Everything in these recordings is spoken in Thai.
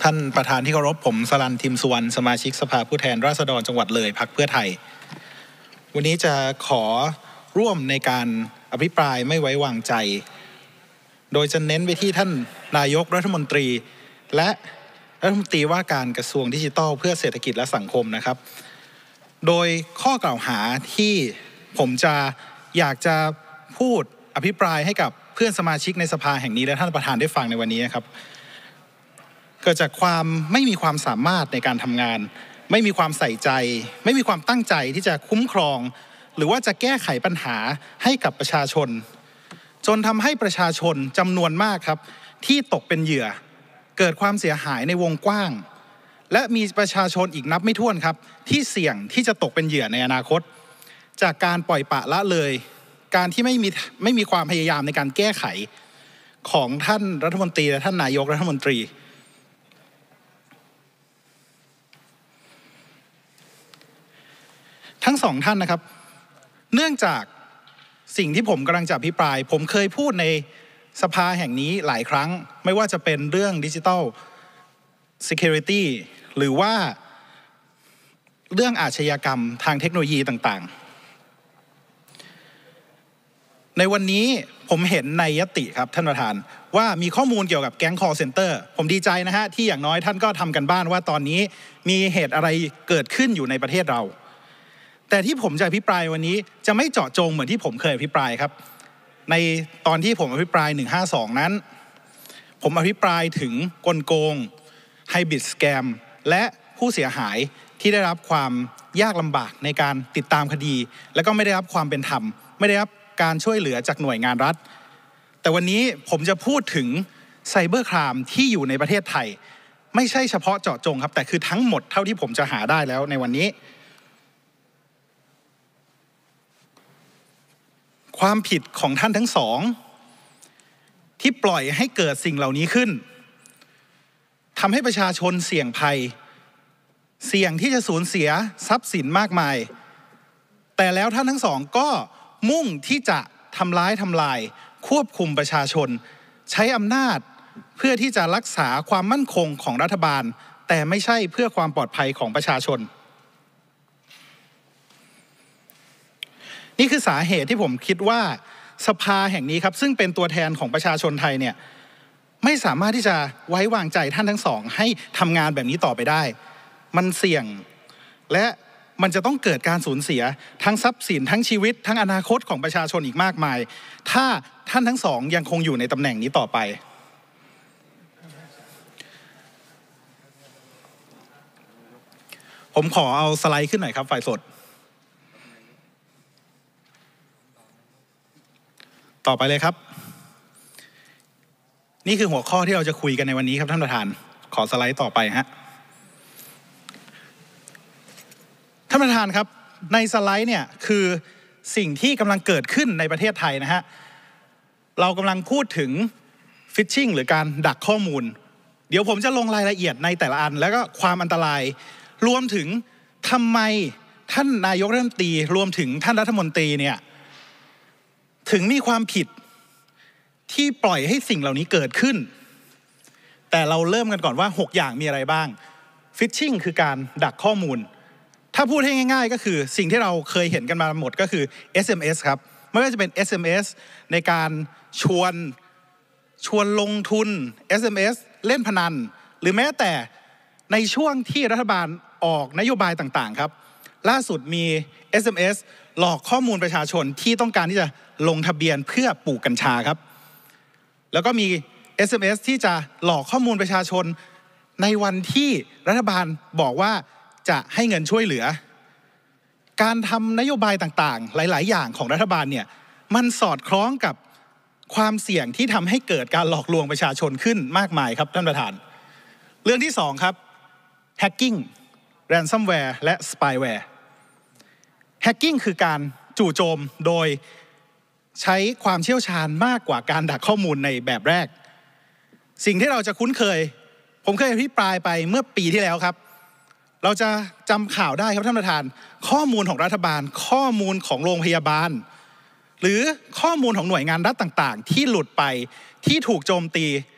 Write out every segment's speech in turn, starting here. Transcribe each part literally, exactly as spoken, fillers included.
ท่านประธานที่เคารพผมสรัญ ทิมสุวรรณสมาชิกสภาผู้แทนราษฎรจังหวัดเลยพรรคเพื่อไทยวันนี้จะขอร่วมในการอภิปรายไม่ไว้วางใจโดยจะเน้นไปที่ท่านนายกรัฐมนตรีและรัฐมนตรีว่าการกระทรวงดิจิทัลเพื่อเศรษฐกิจและสังคมนะครับโดยข้อกล่าวหาที่ผมจะอยากจะพูดอภิปรายให้กับเพื่อนสมาชิกในสภาแห่งนี้และท่านประธานได้ฟังในวันนี้นะครับเกิดจากความไม่มีความสามารถในการทำงานไม่มีความใส่ใจไม่มีความตั้งใจที่จะคุ้มครองหรือว่าจะแก้ไขปัญหาให้กับประชาชนจนทำให้ประชาชนจำนวนมากครับที่ตกเป็นเหยื่อเกิดความเสียหายในวงกว้างและมีประชาชนอีกนับไม่ถ้วนครับที่เสี่ยงที่จะตกเป็นเหยื่อในอนาคตจากการปล่อยปละละเลยการที่ไม่มีไม่มีความพยายามในการแก้ไขของท่านรัฐมนตรีและท่านนายกรัฐมนตรีทั้งสองท่านนะครับเนื่องจากสิ่งที่ผมกำลังจะอภิปรายผมเคยพูดในสภาแห่งนี้หลายครั้งไม่ว่าจะเป็นเรื่อง Digital Security หรือว่าเรื่องอาชญากรรมทางเทคโนโลยีต่างๆในวันนี้ผมเห็นในยติครับท่านประธานว่ามีข้อมูลเกี่ยวกับแก๊ง call center ผมดีใจนะฮะที่อย่างน้อยท่านก็ทำกันบ้านว่าตอนนี้มีเหตุอะไรเกิดขึ้นอยู่ในประเทศเราแต่ที่ผมจะอภิปรายวันนี้จะไม่เจาะจงเหมือนที่ผมเคยอภิปรายครับในตอนที่ผมอภิปรายหนึ่งห้าสองนั้นผมอภิปรายถึงกลโกงไฮบริดสแกมและผู้เสียหายที่ได้รับความยากลำบากในการติดตามคดีและก็ไม่ได้รับความเป็นธรรมไม่ได้รับการช่วยเหลือจากหน่วยงานรัฐแต่วันนี้ผมจะพูดถึงไซเบอร์ไครม์ที่อยู่ในประเทศไทยไม่ใช่เฉพาะเจาะจงครับแต่คือทั้งหมดเท่าที่ผมจะหาได้แล้วในวันนี้ความผิดของท่านทั้งสองที่ปล่อยให้เกิดสิ่งเหล่านี้ขึ้นทำให้ประชาชนเสี่ยงภัยเสี่ยงที่จะสูญเสียทรัพย์สินมากมายแต่แล้วท่านทั้งสองก็มุ่งที่จะทำร้ายทำลายควบคุมประชาชนใช้อำนาจเพื่อที่จะรักษาความมั่นคงของรัฐบาลแต่ไม่ใช่เพื่อความปลอดภัยของประชาชนนี่คือสาเหตุที่ผมคิดว่าสภาแห่งนี้ครับซึ่งเป็นตัวแทนของประชาชนไทยเนี่ยไม่สามารถที่จะไว้วางใจท่านทั้งสองให้ทำงานแบบนี้ต่อไปได้มันเสี่ยงและมันจะต้องเกิดการสูญเสียทั้งทรัพย์สินทั้งชีวิตทั้งอนาคตของประชาชนอีกมากมายถ้าท่านทั้งสองยังคงอยู่ในตำแหน่งนี้ต่อไปผมขอเอาสไลด์ขึ้นหน่อยครับไฟล์สดต่อไปเลยครับนี่คือหัวข้อที่เราจะคุยกันในวันนี้ครับท่านประธานขอสไลด์ต่อไปฮะท่านประธานครับในสไลด์เนี่ยคือสิ่งที่กำลังเกิดขึ้นในประเทศไทยนะฮะเรากำลังพูดถึงฟิชชิงหรือการดักข้อมูลเดี๋ยวผมจะลงรายละเอียดในแต่ละอันแล้วก็ความอันตรายรวมถึงทำไมท่านนายกรัฐมนตรีรวมถึงท่านรัฐมนตรีเนี่ยถึงมีความผิดที่ปล่อยให้สิ่งเหล่านี้เกิดขึ้นแต่เราเริ่มกันก่อนว่าหกอย่างมีอะไรบ้างฟิชชิงคือการดักข้อมูลถ้าพูดให้ง่ายๆก็คือสิ่งที่เราเคยเห็นกันมาหมดก็คือ เอส เอ็ม เอส ครับไม่ว่าจะเป็น เอส เอ็ม เอส ในการชวนชวนลงทุน เอส เอ็ม เอส เล่นพนันหรือแม้แต่ในช่วงที่รัฐบาลออกนโยบายต่างๆครับล่าสุดมี เอส เอ็ม เอส หลอกข้อมูลประชาชนที่ต้องการที่จะลงทะเบียนเพื่อปลูกกัญชาครับแล้วก็มี เอส เอ็ม เอส ที่จะหลอกข้อมูลประชาชนในวันที่รัฐบาลบอกว่าจะให้เงินช่วยเหลือการทำนโยบายต่างๆหลายๆอย่างของรัฐบาลเนี่ยมันสอดคล้องกับความเสี่ยงที่ทำให้เกิดการหลอกลวงประชาชนขึ้นมากมายครับท่านประธานเรื่องที่สองครับ hacking ransomware และ spyware hacking คือการจู่โจมโดยใช้ความเชี่ยวชาญมากกว่าการดักข้อมูลในแบบแรกสิ่งที่เราจะคุ้นเคยผมเคยอภิปรายไปเมื่อปีที่แล้วครับเราจะจำข่าวได้ครับท่านประธานข้อมูลของรัฐบาลข้อมูลของโรงพยาบาลหรือข้อมูลของหน่วยงานรัฐต่างๆที่หลุดไปที่ถูกโจมตี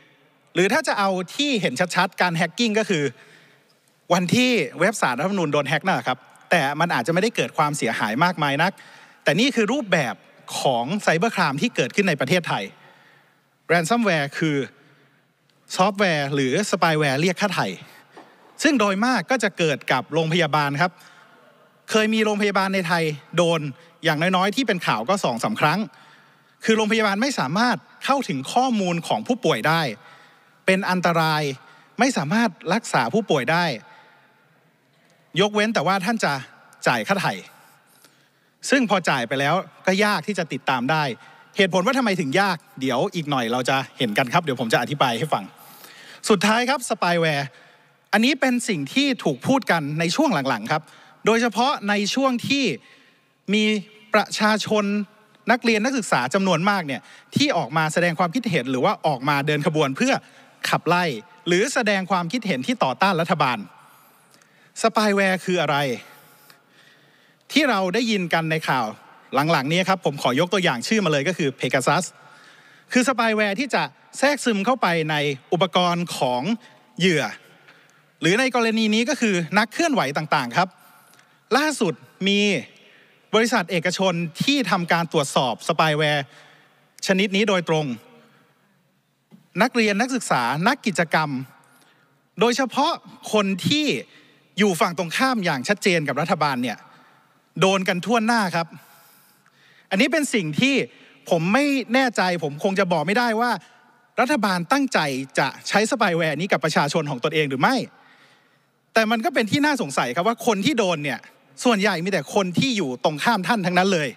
หรือถ้าจะเอาที่เห็นชัดๆการแฮกกิ้งก็คือวันที่เว็บศาลรัฐธรรมนูญโดนแฮกนั่นแหละครับแต่มันอาจจะไม่ได้เกิดความเสียหายมากมายนักแต่นี่คือรูปแบบของไซเบอร์ครามที่เกิดขึ้นในประเทศไทยแรนซัมแวร์คือซอฟต์แวร์หรือสปายแวร์เรียกค่าไถ่ซึ่งโดยมากก็จะเกิดกับโรงพยาบาลครับเคยมีโรงพยาบาลในไทยโดนอย่างน้อยๆที่เป็นข่าวก็สองสามครั้งคือโรงพยาบาลไม่สามารถเข้าถึงข้อมูลของผู้ป่วยได้เป็นอันตรายไม่สามารถรักษาผู้ป่วยได้ยกเว้นแต่ว่าท่านจะจ่ายค่าไถ่ซึ่งพอจ่ายไปแล้วก็ยากที่จะติดตามได้เหตุผลว่าทำไมถึงยากเดี๋ยวอีกหน่อยเราจะเห็นกันครับเดี๋ยวผมจะอธิบายให้ฟังสุดท้ายครับสปายแวร์อันนี้เป็นสิ่งที่ถูกพูดกันในช่วงหลังๆครับโดยเฉพาะในช่วงที่มีประชาชนนักเรียนนักศึกษาจำนวนมากเนี่ยที่ออกมาแสดงความคิดเห็นหรือว่าออกมาเดินขบวนเพื่อขับไล่หรือแสดงความคิดเห็นที่ต่อต้านรัฐบาลสปายแวร์คืออะไรที่เราได้ยินกันในข่าวหลังๆนี้ครับผมขอยกตัวอย่างชื่อมาเลยก็คือ Pegasus คือสปายแวร์ที่จะแทรกซึมเข้าไปในอุปกรณ์ของเหยื่อหรือในกรณีนี้ก็คือนักเคลื่อนไหวต่างๆครับล่าสุดมีบริษัทเอกชนที่ทำการตรวจสอบสปายแวร์ชนิดนี้โดยตรงนักเรียนนักศึกษานักกิจกรรมโดยเฉพาะคนที่อยู่ฝั่งตรงข้ามอย่างชัดเจนกับรัฐบาลเนี่ยโดนกันทั่วหน้าครับอันนี้เป็นสิ่งที่ผมไม่แน่ใจผมคงจะบอกไม่ได้ว่ารัฐบาลตั้งใจจะใช้สปายแวร์นี้กับประชาชนของตนเองหรือไม่แต่มันก็เป็นที่น่าสงสัยครับว่าคนที่โดนเนี่ยส่วนใหญ่มีแต่คนที่อยู่ตรงข้ามท่านทั้งนั้นเลย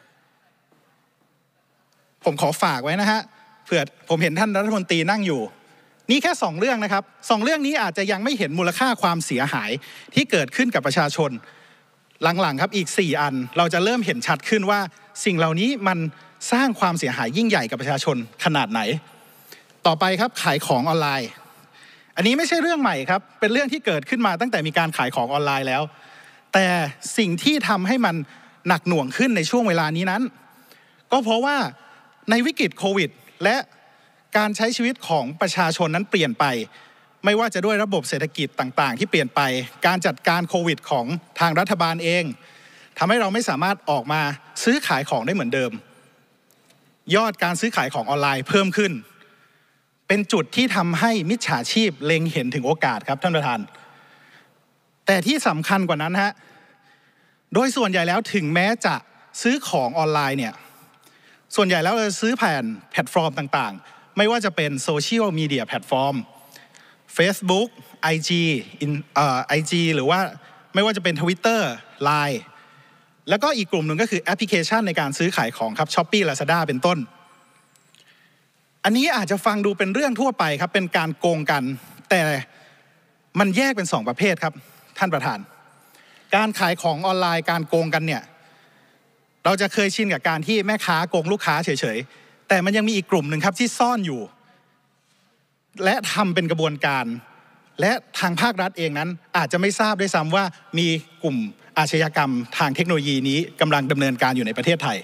ผมขอฝากไว้นะฮะเผื่อผมเห็นท่านรัฐมนตรีนั่งอยู่นี่แค่สองเรื่องนะครับสองเรื่องนี้อาจจะยังไม่เห็นมูลค่าความเสียหายที่เกิดขึ้นกับประชาชนหลังๆครับอีกสี่อันเราจะเริ่มเห็นชัดขึ้นว่าสิ่งเหล่านี้มันสร้างความเสียหายยิ่งใหญ่กับประชาชนขนาดไหนต่อไปครับขายของออนไลน์อันนี้ไม่ใช่เรื่องใหม่ครับเป็นเรื่องที่เกิดขึ้นมาตั้งแต่มีการขายของออนไลน์แล้วแต่สิ่งที่ทำให้มันหนักหน่วงขึ้นในช่วงเวลานี้นั้นก็เพราะว่าในวิกฤตโควิดและการใช้ชีวิตของประชาชนนั้นเปลี่ยนไปไม่ว่าจะด้วยระบบเศรษฐกิจต่างๆที่เปลี่ยนไปการจัดการโควิดของทางรัฐบาลเองทำให้เราไม่สามารถออกมาซื้อขายของได้เหมือนเดิมยอดการซื้อขายของออนไลน์เพิ่มขึ้นเป็นจุดที่ทำให้มิจฉาชีพเล็งเห็นถึงโอกาสครับท่านประธานแต่ที่สำคัญกว่านั้นฮะโดยส่วนใหญ่แล้วถึงแม้จะซื้อของออนไลน์เนี่ยส่วนใหญ่แล้วเราซื้อผ่านแพลตฟอร์มต่างๆไม่ว่าจะเป็นโซเชียลมีเดียแพลตฟอร์ม Facebook ไอ จี เอ่อ ไอ จี หรือว่าไม่ว่าจะเป็น Twitter ไลน์ แล้วก็อีกกลุ่มหนึ่งก็คือแอปพลิเคชันในการซื้อขายของครับ Shopee Lazada เป็นต้นอันนี้อาจจะฟังดูเป็นเรื่องทั่วไปครับเป็นการโกงกันแต่มันแยกเป็นสองประเภทครับท่านประธานการขายของออนไลน์การโกงกันเนี่ยเราจะเคยชินกับการที่แม่ค้าโกงลูกค้าเฉยๆแต่มันยังมีอีกกลุ่มหนึ่งครับที่ซ่อนอยู่และทำเป็นกระบวนการและทางภาครัฐเองนั้นอาจจะไม่ทราบด้วยซ้ำว่ามีกลุ่มอาชญากรรมทางเทคโนโลยีนี้กำลังดำเนินการอยู่ในประเทศไทย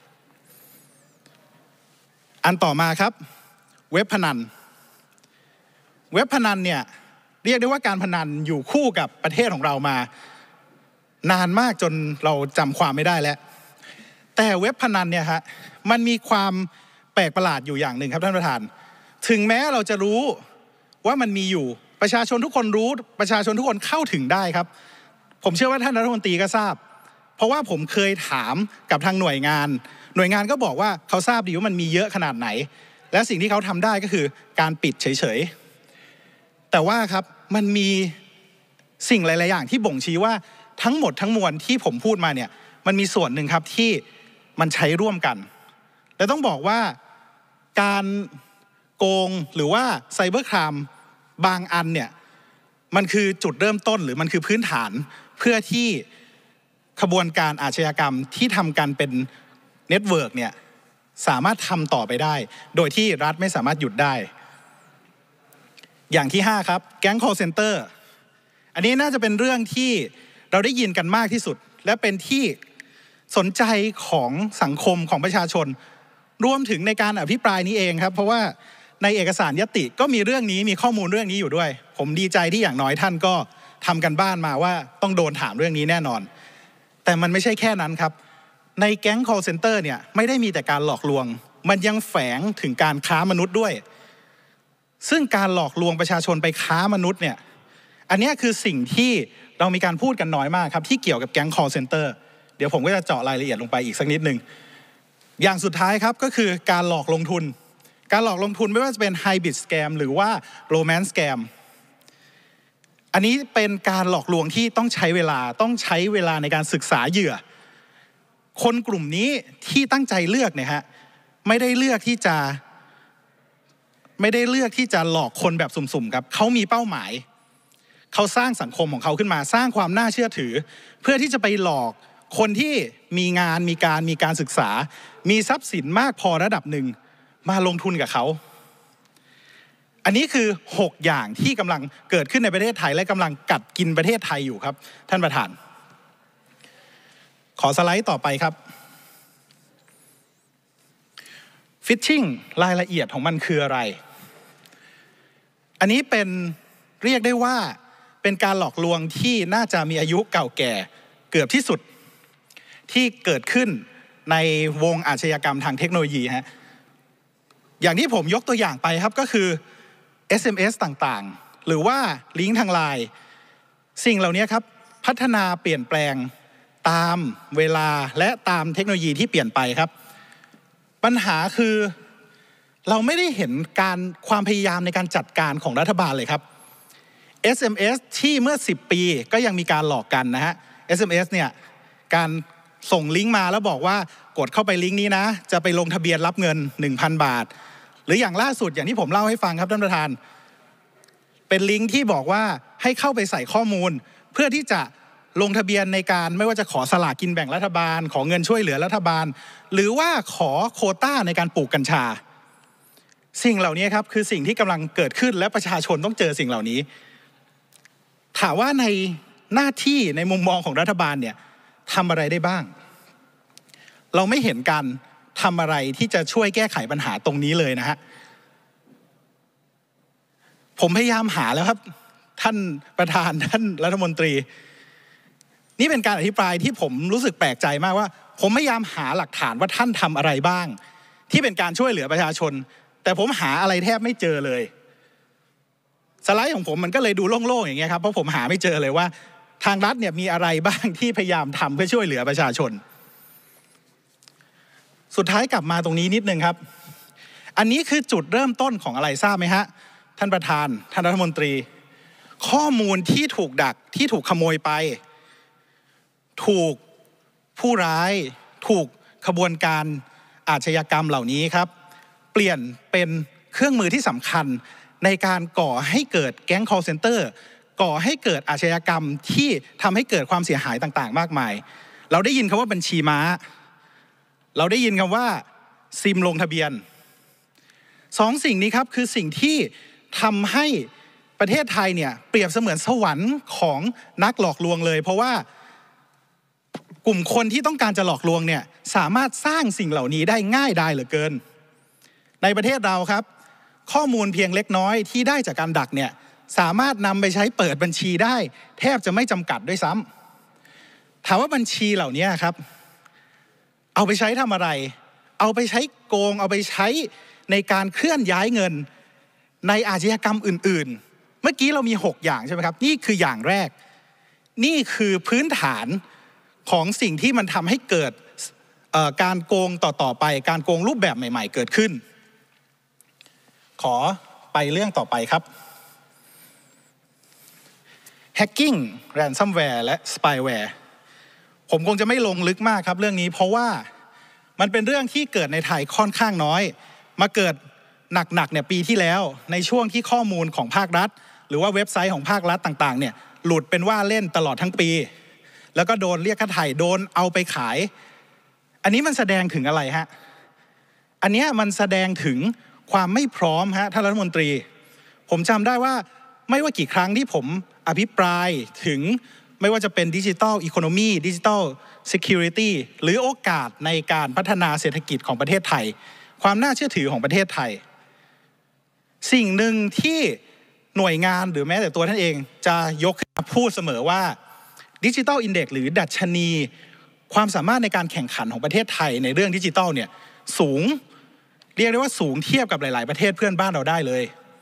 อันต่อมาครับเว็บพนันเว็บพนันเนี่ยเรียกได้ว่าการพนันอยู่คู่กับประเทศของเรามานานมากจนเราจำความไม่ได้แล้วแต่เว็บพนันเนี่ยฮะมันมีความแปลกประหลาดอยู่อย่างหนึ่งครับท่านประธานถึงแม้เราจะรู้ว่ามันมีอยู่ประชาชนทุกคนรู้ประชาชนทุกคนเข้าถึงได้ครับผมเชื่อว่าท่านรัฐมนตรีก็ทราบเพราะว่าผมเคยถามกับทางหน่วยงานหน่วยงานก็บอกว่าเขาทราบดีว่ามันมีเยอะขนาดไหนและสิ่งที่เขาทำได้ก็คือการปิดเฉยๆแต่ว่าครับมันมีสิ่งหลายๆอย่างที่บ่งชี้ว่าทั้งหมดทั้งมวลที่ผมพูดมาเนี่ยมันมีส่วนหนึ่งครับที่มันใช้ร่วมกันและต้องบอกว่าการโกงหรือว่าไซเบอร์ครามบางอันเนี่ยมันคือจุดเริ่มต้นหรือมันคือพื้นฐานเพื่อที่ขบวนการอาชญากรรมที่ทำกันเป็นเน็ตเวิร์กเนี่ยสามารถทำต่อไปได้โดยที่รัฐไม่สามารถหยุดได้อย่างที่ห้าครับแก๊ง call center อันนี้น่าจะเป็นเรื่องที่เราได้ยินกันมากที่สุดและเป็นที่สนใจของสังคมของประชาชนรวมถึงในการอภิปรายนี้เองครับเพราะว่าในเอกสารยติก็มีเรื่องนี้มีข้อมูลเรื่องนี้อยู่ด้วยผมดีใจที่อย่างน้อยท่านก็ทำกันบ้านมาว่าต้องโดนถามเรื่องนี้แน่นอนแต่มันไม่ใช่แค่นั้นครับในแก๊ง call center เนี่ยไม่ได้มีแต่การหลอกลวงมันยังแฝงถึงการค้ามนุษย์ด้วยซึ่งการหลอกลวงประชาชนไปค้ามนุษย์เนี่ยอันนี้คือสิ่งที่เรามีการพูดกันน้อยมากครับที่เกี่ยวกับแก๊ง call center เดี๋ยวผมก็จะเจาะรายละเอียดลงไปอีกสักนิดนึงอย่างสุดท้ายครับก็คือการหลอกลงทุนการหลอกลงทุนไม่ว่าจะเป็น hybrid scam หรือว่า romance scam อันนี้เป็นการหลอกลวงที่ต้องใช้เวลาต้องใช้เวลาในการศึกษาเหยื่อคนกลุ่มนี้ที่ตั้งใจเลือกเนี่ยฮะไม่ได้เลือกที่จะไม่ได้เลือกที่จะหลอกคนแบบสุ่มๆครับเขามีเป้าหมายเขาสร้างสังคมของเขาขึ้นมาสร้างความน่าเชื่อถือเพื่อที่จะไปหลอกคนที่มีงานมีการมีการศึกษามีทรัพย์สินมากพอระดับหนึ่งมาลงทุนกับเขาอันนี้คือหกอย่างที่กำลังเกิดขึ้นในประเทศไทยและกำลังกัดกินประเทศไทยอยู่ครับท่านประธานขอสไลด์ต่อไปครับฟิชชิ่งรายละเอียดของมันคืออะไรอันนี้เป็นเรียกได้ว่าเป็นการหลอกลวงที่น่าจะมีอายุเก่าแก่เกือบที่สุดที่เกิดขึ้นในวงอาชญากรรมทางเทคโนโลยีฮะอย่างที่ผมยกตัวอย่างไปครับก็คือ เอส เอ็ม เอส ต่างๆหรือว่าลิงก์ทางไลน์สิ่งเหล่านี้ครับพัฒนาเปลี่ยนแปลงตามเวลาและตามเทคโนโลยีที่เปลี่ยนไปครับปัญหาคือเราไม่ได้เห็นการความพยายามในการจัดการของรัฐบาลเลยครับ เอส เอ็ม เอส ที่เมื่อสิบปีก็ยังมีการหลอกกันนะฮะ เอส เอ็ม เอส เนี่ยการส่งลิงก์มาแล้วบอกว่ากดเข้าไปลิงก์นี้นะจะไปลงทะเบียนรับเงิน หนึ่งพัน บาทหรืออย่างล่าสุดอย่างที่ผมเล่าให้ฟังครับท่านประธานเป็นลิงก์ที่บอกว่าให้เข้าไปใส่ข้อมูลเพื่อที่จะลงทะเบียนในการไม่ว่าจะขอสลากกินแบ่งรัฐบาลขอเงินช่วยเหลือรัฐบาลหรือว่าขอโควต้าในการปลูกกัญชาสิ่งเหล่านี้ครับคือสิ่งที่กำลังเกิดขึ้นและประชาชนต้องเจอสิ่งเหล่านี้ถามว่าในหน้าที่ในมุมมองของรัฐบาลเนี่ยทำอะไรได้บ้างเราไม่เห็นการทำอะไรที่จะช่วยแก้ไขปัญหาตรงนี้เลยนะฮะผมพยายามหาแล้วครับท่านประธานท่านรัฐมนตรีนี่เป็นการอภิปรายที่ผมรู้สึกแปลกใจมากว่าผมพยายามหาหลักฐานว่าท่านทำอะไรบ้างที่เป็นการช่วยเหลือประชาชนแต่ผมหาอะไรแทบไม่เจอเลยสไลด์ของผมมันก็เลยดูโล่งๆอย่างเงี้ยครับเพราะผมหาไม่เจอเลยว่าทางรัฐเนี่ยมีอะไรบ้างที่พยายามทำเพื่อช่วยเหลือประชาชนสุดท้ายกลับมาตรงนี้นิดนึงครับอันนี้คือจุดเริ่มต้นของอะไรทราบไหมฮะท่านประธานท่านรัฐมนตรีข้อมูลที่ถูกดักที่ถูกขโมยไปถูกผู้ร้ายถูกขบวนการอาชญากรรมเหล่านี้ครับเปลี่ยนเป็นเครื่องมือที่สำคัญในการก่อให้เกิดแก๊ง call center ก่อให้เกิดอาชญากรรมที่ทำให้เกิดความเสียหายต่างๆมากมายเราได้ยินคำว่าบัญชีม้าเราได้ยินคำว่าซิมลงทะเบียนสองสิ่งนี้ครับคือสิ่งที่ทำให้ประเทศไทยเนี่ยเปรียบเสมือนสวรรค์ของนักหลอกลวงเลยเพราะว่ากลุ่มคนที่ต้องการจะหลอกลวงเนี่ยสามารถสร้างสิ่งเหล่านี้ได้ง่ายดายเหลือเกินในประเทศเราครับข้อมูลเพียงเล็กน้อยที่ได้จากการดักเนี่ยสามารถนำไปใช้เปิดบัญชีได้แทบจะไม่จำกัดด้วยซ้ำถามว่าบัญชีเหล่านี้ครับเอาไปใช้ทำอะไรเอาไปใช้โกงเอาไปใช้ในการเคลื่อนย้ายเงินในอาชญากรรมอื่นๆเมื่อกี้เรามีหกอย่างใช่ไหมครับนี่คืออย่างแรกนี่คือพื้นฐานของสิ่งที่มันทำให้เกิดการโกงต่อๆไปการโกงรูปแบบใหม่ๆเกิดขึ้นขอไปเรื่องต่อไปครับ Hacking Ransomware และ Spyware ผมคงจะไม่ลงลึกมากครับเรื่องนี้เพราะว่ามันเป็นเรื่องที่เกิดในไทยค่อนข้างน้อยมาเกิดหนักๆเนี่ยปีที่แล้วในช่วงที่ข้อมูลของภาครัฐหรือว่าเว็บไซต์ของภาครัฐต่างๆเนี่ยหลุดเป็นว่าเล่นตลอดทั้งปีแล้วก็โดนเรียกค่าไถ่โดนเอาไปขายอันนี้มันแสดงถึงอะไรฮะอันนี้มันแสดงถึงความไม่พร้อมฮะท่านรัฐมนตรีผมจำได้ว่าไม่ว่ากี่ครั้งที่ผมอภิปรายถึงไม่ว่าจะเป็นดิจิทัลอีโคโนมีดิจิทัลซิเคียวริตี้หรือโอกาสในการพัฒนาเศรษฐกิจของประเทศไทยความน่าเชื่อถือของประเทศไทยสิ่งหนึ่งที่หน่วยงานหรือแม้แต่ตัวท่านเองจะยกขึ้นมาพูดเสมอว่าดิจิทัลอินเด็กซ์หรือดัชนีความสามารถในการแข่งขันของประเทศไทยในเรื่องดิจิทัลเนี่ยสูงเรียกได้ว่าสูงเทียบกับหลายๆประเทศเพื่อนบ้านเราได้เลย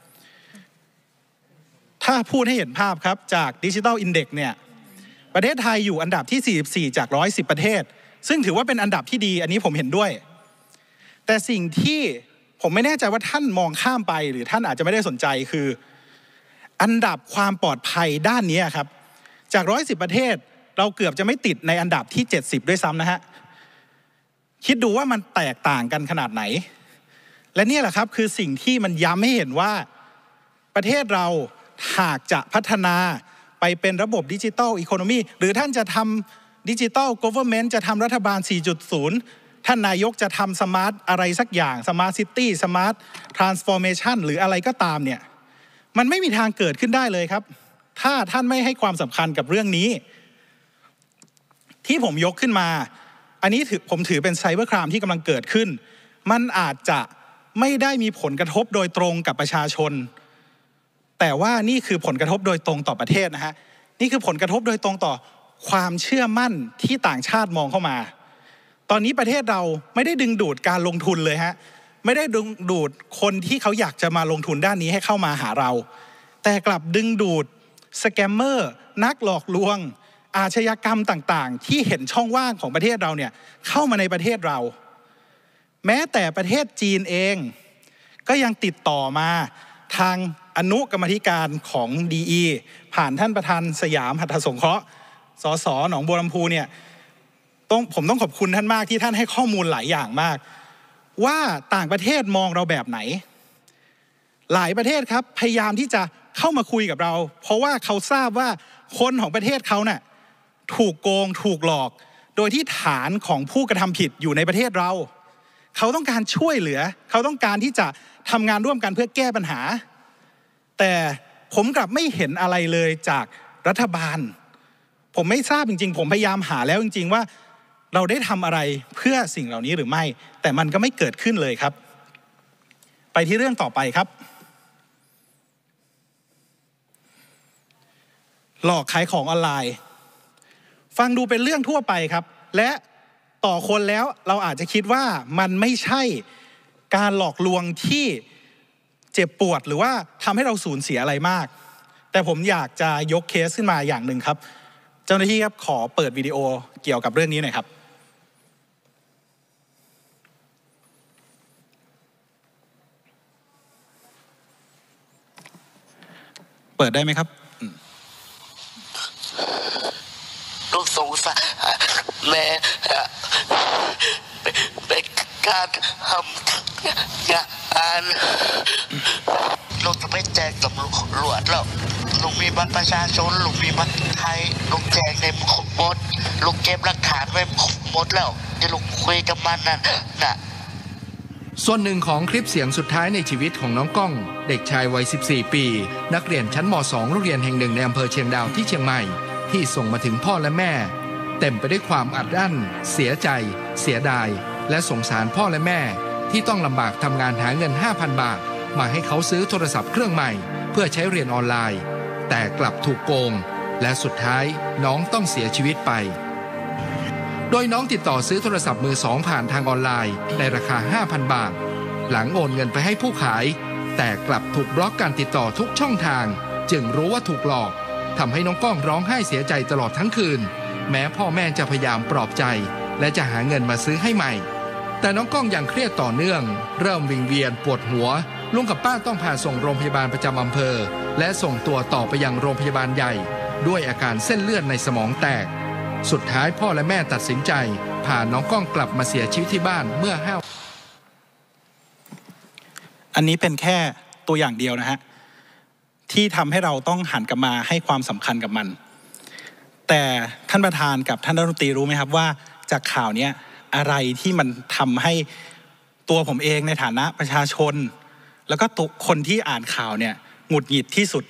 ถ้าพูดให้เห็นภาพครับจากดิจิทัลอินเด็กซ์เนี่ยประเทศไทยอยู่อันดับที่สี่สิบสี่จากหนึ่งร้อยสิบประเทศซึ่งถือว่าเป็นอันดับที่ดีอันนี้ผมเห็นด้วยแต่สิ่งที่ผมไม่แน่ใจว่าท่านมองข้ามไปหรือท่านอาจจะไม่ได้สนใจคืออันดับความปลอดภัยด้านนี้ครับจากหนึ่งร้อยสิบประเทศเราเกือบจะไม่ติดในอันดับที่เจ็ดสิบด้วยซ้ำนะฮะคิดดูว่ามันแตกต่างกันขนาดไหนและนี่แหละครับคือสิ่งที่มันย้ำให้เห็นว่าประเทศเราหากจะพัฒนาไปเป็นระบบดิจิทัลอีโคโนมีหรือท่านจะทำดิจิทัลกัฟเวอร์เมนต์จะทำรัฐบาล สี่จุดศูนย์ ท่านนายกจะทำสมาร์ทอะไรสักอย่างสมาร์ทซิตี้สมาร์ททรานส์ฟอร์เมชันหรืออะไรก็ตามเนี่ยมันไม่มีทางเกิดขึ้นได้เลยครับถ้าท่านไม่ให้ความสำคัญกับเรื่องนี้ที่ผมยกขึ้นมาอันนี้ถือผมถือเป็นไซเบอร์ครามที่กำลังเกิดขึ้นมันอาจจะไม่ได้มีผลกระทบโดยตรงกับประชาชนแต่ว่านี่คือผลกระทบโดยตรงต่อประเทศนะฮะนี่คือผลกระทบโดยตรงต่อความเชื่อมั่นที่ต่างชาติมองเข้ามาตอนนี้ประเทศเราไม่ได้ดึงดูดการลงทุนเลยฮะไม่ได้ดึงดูดคนที่เขาอยากจะมาลงทุนด้านนี้ให้เข้ามาหาเราแต่กลับดึงดูดสแกมเมอร์นักหลอกลวงอาชญากรรมต่างๆที่เห็นช่องว่างของประเทศเราเนี่ยเข้ามาในประเทศเราแม้แต่ประเทศจีนเองก็ยังติดต่อมาทางอนุกรรมธิการของ ดี อี ผ่านท่านประธานสยามหัตถสงเคราะห์สสหนองบัวลำพูเนี่ยต้องผมต้องขอบคุณท่านมากที่ท่านให้ข้อมูลหลายอย่างมากว่าต่างประเทศมองเราแบบไหนหลายประเทศครับพยายามที่จะเข้ามาคุยกับเราเพราะว่าเขาทราบว่าคนของประเทศเขาเนี่ยถูกโกงถูกหลอกโดยที่ฐานของผู้กระทำผิดอยู่ในประเทศเราเขาต้องการช่วยเหลือเขาต้องการที่จะทำงานร่วมกันเพื่อแก้ปัญหาแต่ผมกลับไม่เห็นอะไรเลยจากรัฐบาลผมไม่ทราบจริงๆผมพยายามหาแล้วจริงๆว่าเราได้ทำอะไรเพื่อสิ่งเหล่านี้หรือไม่แต่มันก็ไม่เกิดขึ้นเลยครับไปที่เรื่องต่อไปครับหลอกขายของออนไลน์ฟังดูเป็นเรื่องทั่วไปครับและต่อคนแล้วเราอาจจะคิดว่ามันไม่ใช่การหลอกลวงที่เจ็บปวดหรือว่าทำให้เราสูญเสียอะไรมากแต่ผมอยากจะยกเคสขึ้นมาอย่างหนึ่งครับเจ้าหน้าที่ครับขอเปิดวิดีโอเกี่ยวกับเรื่องนี้หน่อยครับเปิดได้ไหมครับลูกสงสารแม่เป็นการทำงานลูกจะไม่แจ้งตำรวจแล้วลูกมีบัตรประชาชนลูกมีบัตรไทยลูกแจ้งในหมดลูกเก็บหลักฐานไว้หมดแล้วที่ลูกคุยกับมันนั่นน่ะส่วนหนึ่งของคลิปเสียงสุดท้ายในชีวิตของน้องก้องเด็กชายวัยสิบสี่ปีนักเรียนชั้นม สอง โรงเรียนแห่งหนึ่งในอำเภอเชียงดาวที่เชียงใหม่ที่ส่งมาถึงพ่อและแม่เต็มไปด้วยความอัดอั้นเสียใจเสียดายและสงสารพ่อและแม่ที่ต้องลำบากทำงานหาเงิน ห้าพัน บาทมาให้เขาซื้อโทรศัพท์เครื่องใหม่เพื่อใช้เรียนออนไลน์แต่กลับถูกโกงและสุดท้ายน้องต้องเสียชีวิตไปโดยน้องติดต่อซื้อโทรศัพท์มือสองผ่านทางออนไลน์ในราคา ห้าพัน บาทหลังโอนเงินไปให้ผู้ขายแต่กลับถูกบล็อกการติดต่อทุกช่องทางจึงรู้ว่าถูกหลอกทำให้น้องก้องร้องไห้เสียใจตลอดทั้งคืนแม้พ่อแม่จะพยายามปลอบใจและจะหาเงินมาซื้อให้ใหม่แต่น้องก้องยังเครียดต่อเนื่องเริ่มวิงเวียนปวดหัวลุงกับป้าต้องพาส่งโรงพยาบาลประจำอำเภอและส่งตัวต่อไปยังโรงพยาบาลใหญ่ด้วยอาการเส้นเลือดในสมองแตกสุดท้ายพ่อและแม่ตัดสินใจพาน้องก้องกลับมาเสียชีวิตที่บ้านเมื่อห้าอันนี้เป็นแค่ตัวอย่างเดียวนะฮะที่ทำให้เราต้องหันกลับมาให้ความสำคัญกับมันแต่ท่านประธานกับท่านรัฐมนตรีรู้ไหมครับว่าจากข่าวนี้อะไรที่มันทำให้ตัวผมเองในฐานะประชาชนแล้วก็ตัวคนที่อ่านข่าวเนี่ยหงุดหงิดที่สุด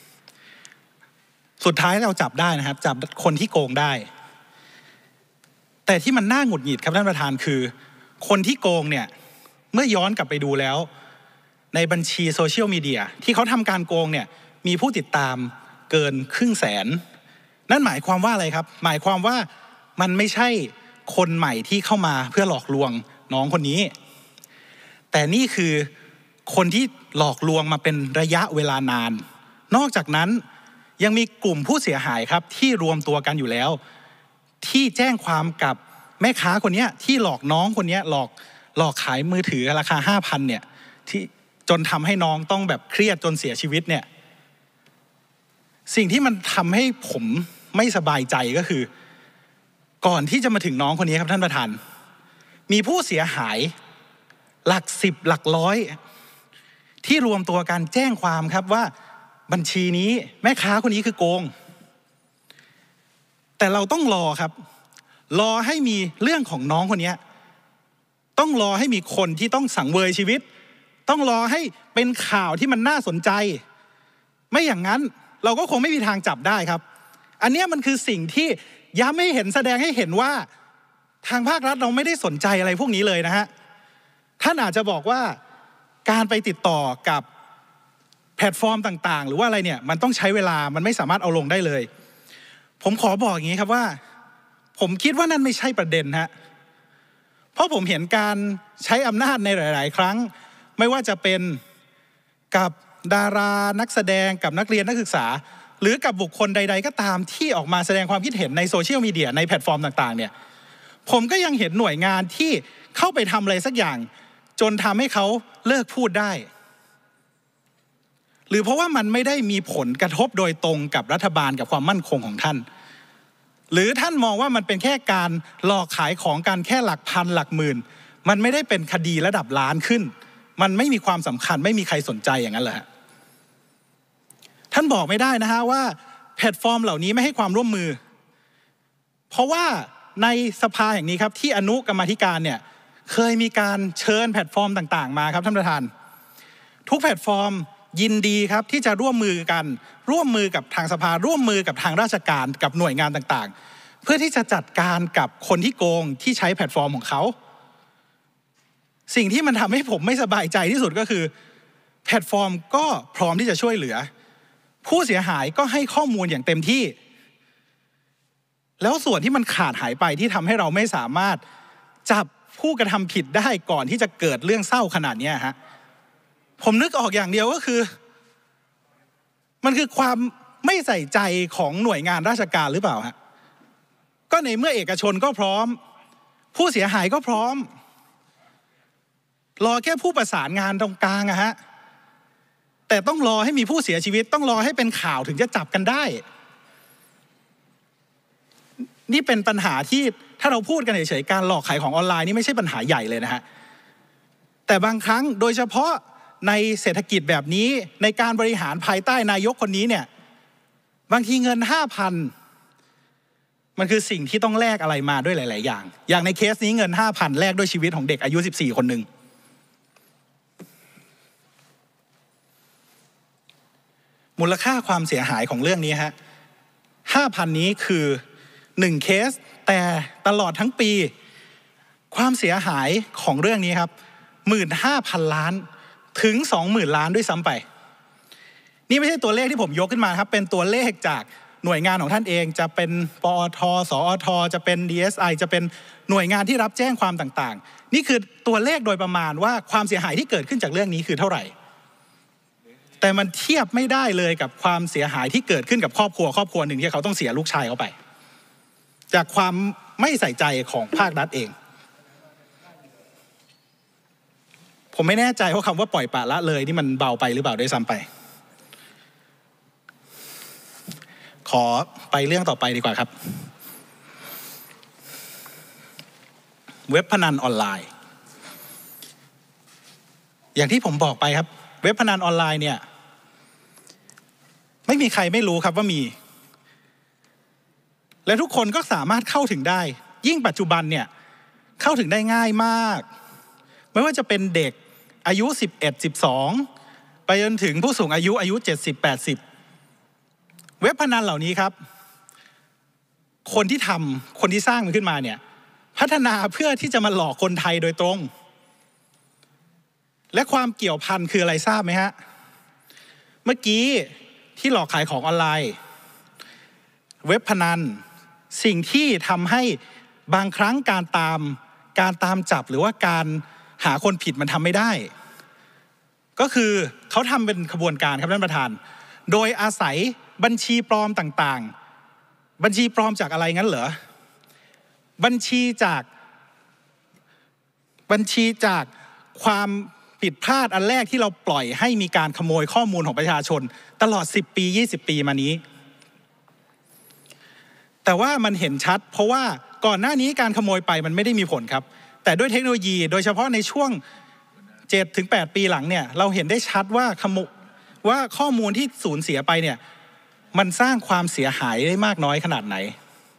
สุดท้ายเราจับได้นะครับจับคนที่โกงได้แต่ที่มันน่าหงุดหงิดครับท่านประธานคือคนที่โกงเนี่ยเมื่อย้อนกลับไปดูแล้วในบัญชีโซเชียลมีเดียที่เขาทำการโกงเนี่ยมีผู้ติดตามเกินครึ่งแสนนั่นหมายความว่าอะไรครับหมายความว่ามันไม่ใช่คนใหม่ที่เข้ามาเพื่อหลอกลวงน้องคนนี้แต่นี่คือคนที่หลอกลวงมาเป็นระยะเวลานานนอกจากนั้นยังมีกลุ่มผู้เสียหายครับที่รวมตัวกันอยู่แล้วที่แจ้งความกับแม่ค้าคนนี้ที่หลอกน้องคนนี้หลอกหลอกขายมือถือราคา ห้าพัน เนี่ยที่จนทำให้น้องต้องแบบเครียดจนเสียชีวิตเนี่ยสิ่งที่มันทำให้ผมไม่สบายใจก็คือก่อนที่จะมาถึงน้องคนนี้ครับท่านประธานมีผู้เสียหายหลักสิบหลักร้อยที่รวมตัวกันแจ้งความครับว่าบัญชีนี้แม่ค้าคนนี้คือโกงแต่เราต้องรอครับรอให้มีเรื่องของน้องคนนี้ต้องรอให้มีคนที่ต้องสังเวยชีวิตต้องรอให้เป็นข่าวที่มันน่าสนใจไม่อย่างนั้นเราก็คงไม่มีทางจับได้ครับอันนี้มันคือสิ่งที่ย้ำให้เห็นแสดงให้เห็นว่าทางภาครัฐเราไม่ได้สนใจอะไรพวกนี้เลยนะฮะท่านอาจจะบอกว่าการไปติดต่อกับแพลตฟอร์มต่างๆหรือว่าอะไรเนี่ยมันต้องใช้เวลามันไม่สามารถเอาลงได้เลยผมขอบอกอย่างนี้ครับว่าผมคิดว่านั่นไม่ใช่ประเด็นฮะเพราะผมเห็นการใช้อำนาจในหลายๆครั้งไม่ว่าจะเป็นกับดารานักแสดงกับนักเรียนนักศึกษาหรือกับบุคคลใดๆก็ตามที่ออกมาแสดงความคิดเห็นในโซเชียลมีเดียในแพลตฟอร์มต่างๆเนี่ยผมก็ยังเห็นหน่วยงานที่เข้าไปทำอะไรสักอย่างจนทำให้เขาเลิกพูดได้หรือเพราะว่ามันไม่ได้มีผลกระทบโดยตรงกับรัฐบาลกับความมั่นคงของท่านหรือท่านมองว่ามันเป็นแค่การหลอกขายของกันแค่หลักพันหลักหมื่นมันไม่ได้เป็นคดีระดับล้านขึ้นมันไม่มีความสำคัญไม่มีใครสนใจอย่างนั้นเหรอฮะท่านบอกไม่ได้นะฮะว่าแพลตฟอร์มเหล่านี้ไม่ให้ความร่วมมือเพราะว่าในสภาแห่งนี้ครับที่อนุกรรมาธิการเนี่ยเคยมีการเชิญแพลตฟอร์มต่างๆมาครับท่านประธานทุกแพลตฟอร์มยินดีครับที่จะร่วมมือกันร่วมมือกับทางสภาร่วมมือกับทางราชการกับหน่วยงานต่างๆเพื่อที่จะจัดการกับคนที่โกงที่ใช้แพลตฟอร์มของเขาสิ่งที่มันทำให้ผมไม่สบายใจที่สุดก็คือแพลตฟอร์มก็พร้อมที่จะช่วยเหลือผู้เสียหายก็ให้ข้อมูลอย่างเต็มที่แล้วส่วนที่มันขาดหายไปที่ทำให้เราไม่สามารถจับผู้กระทำผิดได้ก่อนที่จะเกิดเรื่องเศร้าขนาดนี้ฮะผมนึกออกอย่างเดียวก็คือมันคือความไม่ใส่ใจของหน่วยงานราชการหรือเปล่าฮะก็ในเมื่อเอกชนก็พร้อมผู้เสียหายก็พร้อมรอแค่ผู้ประสานงานตรงกลางอะฮะแต่ต้องรอให้มีผู้เสียชีวิตต้องรอให้เป็นข่าวถึงจะจับกันได้นี่เป็นปัญหาที่ถ้าเราพูดกันเฉยๆการหลอกขายของออนไลน์นี่ไม่ใช่ปัญหาใหญ่เลยนะฮะแต่บางครั้งโดยเฉพาะในเศรษฐกิจแบบนี้ในการบริหารภายใต้นายกคนนี้เนี่ยบางทีเงิน ห้าพัน มันคือสิ่งที่ต้องแลกอะไรมาด้วยหลายๆอย่างอย่างในเคสนี้เงิน ห้าพัน แลกด้วยชีวิตของเด็กอายุสิบสี่คนหนึ่งมูลค่าความเสียหายของเรื่องนี้ฮะ ห้าพัน นี้คือหนึ่งเคสแต่ตลอดทั้งปีความเสียหายของเรื่องนี้ครับ หนึ่งหมื่นห้าพัน ล้านถึง สองหมื่น ล้านด้วยซ้ำไปนี่ไม่ใช่ตัวเลขที่ผมยกขึ้นมาครับเป็นตัวเลขจากหน่วยงานของท่านเองจะเป็นปอทสอทจะเป็น ดี เอส ไอ จะเป็นหน่วยงานที่รับแจ้งความต่างๆนี่คือตัวเลขโดยประมาณว่าความเสียหายที่เกิดขึ้นจากเรื่องนี้คือเท่าไหร่แต่มันเทียบไม่ได้เลยกับความเสียหายที่เกิดขึ้นกับครอบครัวครอบครัวหนึ่งที่เขาต้องเสียลูกชายเขาไปจากความไม่ใส่ใจของภาครัฐเองผมไม่แน่ใจว่าคำว่าปล่อยปละละเลยนี่มันเบาไปหรือเปล่าด้วยซ้ำไปขอไปเรื่องต่อไปดีกว่าครับเว็บพนันออนไลน์อย่างที่ผมบอกไปครับเว็บพนันออนไลน์เนี่ยไม่มีใครไม่รู้ครับว่ามีและทุกคนก็สามารถเข้าถึงได้ยิ่งปัจจุบันเนี่ยเข้าถึงได้ง่ายมากไม่ว่าจะเป็นเด็กอายุสิบเอ็ด สิบสองไปจนถึงผู้สูงอายุอายุเจ็ดสิบ แปดสิบเว็บพนันเหล่านี้ครับคนที่ทำคนที่สร้างมันขึ้นมาเนี่ยพัฒนาเพื่อที่จะมาหลอกคนไทยโดยตรงและความเกี่ยวพันคืออะไรทราบไหมฮะเมื่อกี้ที่หลอกขายของออนไลน์เว็บพนันสิ่งที่ทำให้บางครั้งการตามการตามจับหรือว่าการหาคนผิดมันทำไม่ได้ก็คือเขาทำเป็นขบวนการครับท่านประธานโดยอาศัยบัญชีปลอมต่างๆบัญชีปลอมจากอะไรงั้นเหรอบัญชีจากบัญชีจากความผิดพลาดอันแรกที่เราปล่อยให้มีการขโมยข้อมูลของประชาชนตลอดสิบปียี่สิบปีมานี้แต่ว่ามันเห็นชัดเพราะว่าก่อนหน้านี้การขโมยไปมันไม่ได้มีผลครับแต่ด้วยเทคโนโลยีโดยเฉพาะในช่วง เจ็ดถึงแปด ปีหลังเนี่ยเราเห็นได้ชัดว่าขโมยว่าข้อมูลที่สูญเสียไปเนี่ยมันสร้างความเสียหายได้มากน้อยขนาดไหน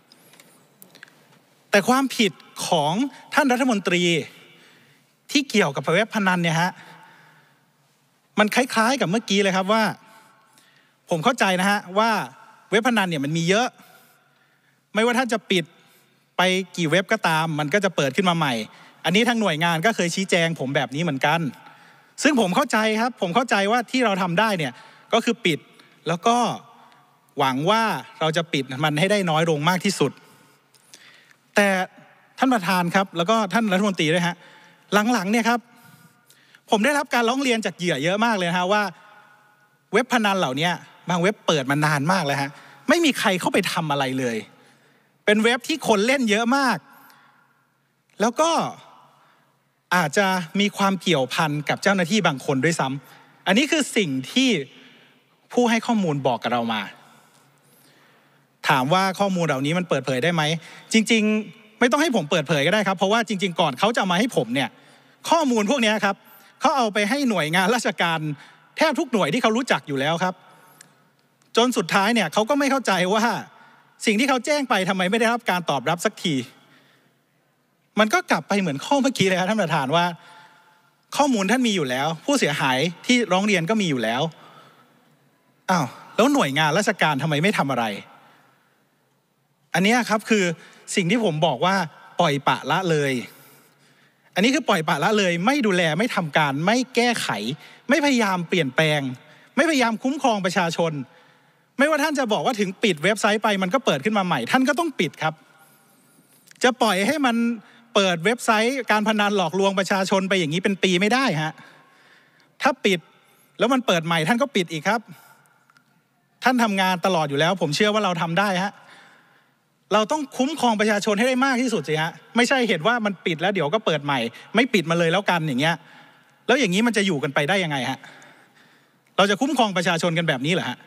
แต่ความผิดของท่านรัฐมนตรีที่เกี่ยวกับเว็บพนันเนี่ยฮะมันคล้ายๆกับเมื่อกี้เลยครับว่าผมเข้าใจนะฮะว่าเว็บพนันเนี่ยมันมีเยอะไม่ว่าท่านจะปิดไปกี่เว็บก็ตามมันก็จะเปิดขึ้นมาใหม่อันนี้ทางหน่วยงานก็เคยชี้แจงผมแบบนี้เหมือนกันซึ่งผมเข้าใจครับผมเข้าใจว่าที่เราทำได้เนี่ยก็คือปิดแล้วก็หวังว่าเราจะปิดมันให้ได้น้อยลงมากที่สุดแต่ท่านประธานครับแล้วก็ท่านรัฐมนตรีด้วยฮะหลังๆเนี่ยครับผมได้รับการร้องเรียนจากเหยื่อเยอะมากเลยนะฮะว่าเว็บพนันเหล่านี้บางเว็บเปิดมานานมากแล้วฮะไม่มีใครเข้าไปทำอะไรเลยเป็นเว็บที่คนเล่นเยอะมากแล้วก็อาจจะมีความเกี่ยวพันกับเจ้าหน้าที่บางคนด้วยซ้ำอันนี้คือสิ่งที่ผู้ให้ข้อมูลบอกกับเรามาถามว่าข้อมูลเหล่านี้มันเปิดเผยได้ไหมจริงๆไม่ต้องให้ผมเปิดเผยก็ได้ครับเพราะว่าจริงๆก่อนเขาจะมาให้ผมเนี่ยข้อมูลพวกนี้ครับเขาเอาไปให้หน่วยงานราชการแทบทุกหน่วยที่เขารู้จักอยู่แล้วครับจนสุดท้ายเนี่ยเขาก็ไม่เข้าใจว่าสิ่งที่เขาแจ้งไปทำไมไม่ได้รับการตอบรับสักทีมันก็กลับไปเหมือนข้อเมื่อกี้เลยครับท่านประธานว่าข้อมูลท่านมีอยู่แล้วผู้เสียหายที่ร้องเรียนก็มีอยู่แล้วอ้าวแล้วหน่วยงานราชการทำไมไม่ทำอะไรอันนี้ครับคือสิ่งที่ผมบอกว่าปล่อยปละละเลยอันนี้คือปล่อยปละละเลยไม่ดูแลไม่ทำการไม่แก้ไขไม่พยายามเปลี่ยนแปลงไม่พยายามคุ้มครองประชาชนไม่ว่าท่านจะบอกว่าถึงปิดเว็บไซต์ไปมันก็เปิดขึ้นมาใหม่ท่านก็ต้องปิดครับจะปล่อยให้มันเปิดเว็บไซต์การพนันหลอกลวงประชาชนไปอย่างนี้เป็นปีไม่ได้ฮะถ้าปิดแล้วมันเปิดใหม่ท่านก็ปิดอีกครับท่านทำงานตลอดอยู่แล้วผมเชื่อว่าเราทำได้ฮะเราต้องคุ้มครองประชาชนให้ได้มากที่สุดสิฮะไม่ใช่เห็นว่ามันปิดแล้วเดี๋ยวก็เปิดใหม่ไม่ปิดมาเลยแล้วกันอย่างเงี้ยแล้วอย่างนี้มันจะอยู่กันไปได้ยังไงฮะเราจะคุ้มครองประชาชนกันแบบนี้เหรอฮะ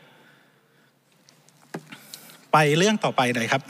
ไปเรื่องต่อไปเลยครับ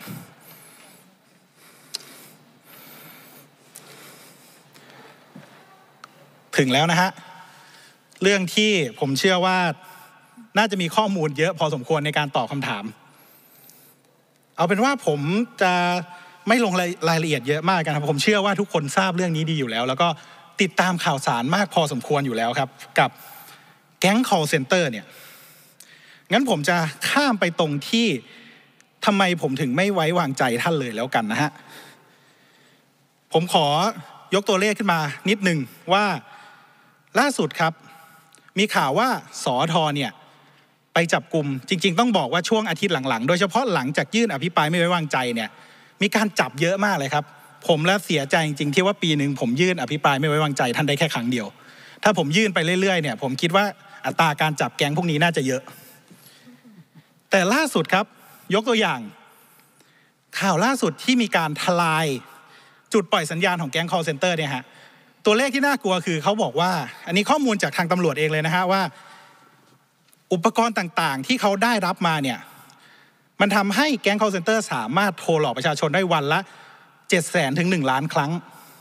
ถึงแล้วนะฮะเรื่องที่ผมเชื่อว่าน่าจะมีข้อมูลเยอะพอสมควรในการตอบคำถามเอาเป็นว่าผมจะไม่ลงรายละเอียดเยอะมากกันครับผมเชื่อว่าทุกคนทราบเรื่องนี้ดีอยู่แล้วแล้วก็ติดตามข่าวสารมากพอสมควรอยู่แล้วครับกับแก๊ง call center เนี่ยงั้นผมจะข้ามไปตรงที่ทำไมผมถึงไม่ไว้วางใจท่านเลยแล้วกันนะฮะผมขอยกตัวเลขขึ้นมานิดนึงว่าล่าสุดครับมีข่าวว่าสอทเนี่ยไปจับกลุ่มจริงๆต้องบอกว่าช่วงอาทิตย์หลังๆโดยเฉพาะหลังจากยื่นอภิปรายไม่ไว้วางใจเนี่ยมีการจับเยอะมากเลยครับผมและเสียใจจริงๆที่ว่าปีหนึ่งผมยื่นอภิปรายไม่ไว้วางใจท่านได้แค่ครั้งเดียวถ้าผมยื่นไปเรื่อยๆเนี่ยผมคิดว่าอัตราการจับแก๊งพวกนี้น่าจะเยอะแต่ล่าสุดครับยกตัวอย่างข่าวล่าสุดที่มีการทลายจุดปล่อยสัญญาณของแก๊ง call center เนี่ยฮะตัวเลขที่น่ากลัวคือเขาบอกว่าอันนี้ข้อมูลจากทางตำรวจเองเลยนะฮะว่าอุปกรณ์ต่างๆที่เขาได้รับมาเนี่ยมันทำให้แก๊ง call center สามารถโทรหลอกประชาชนได้วันละเจ็ดแสนถึงหนึ่งล้านครั้ง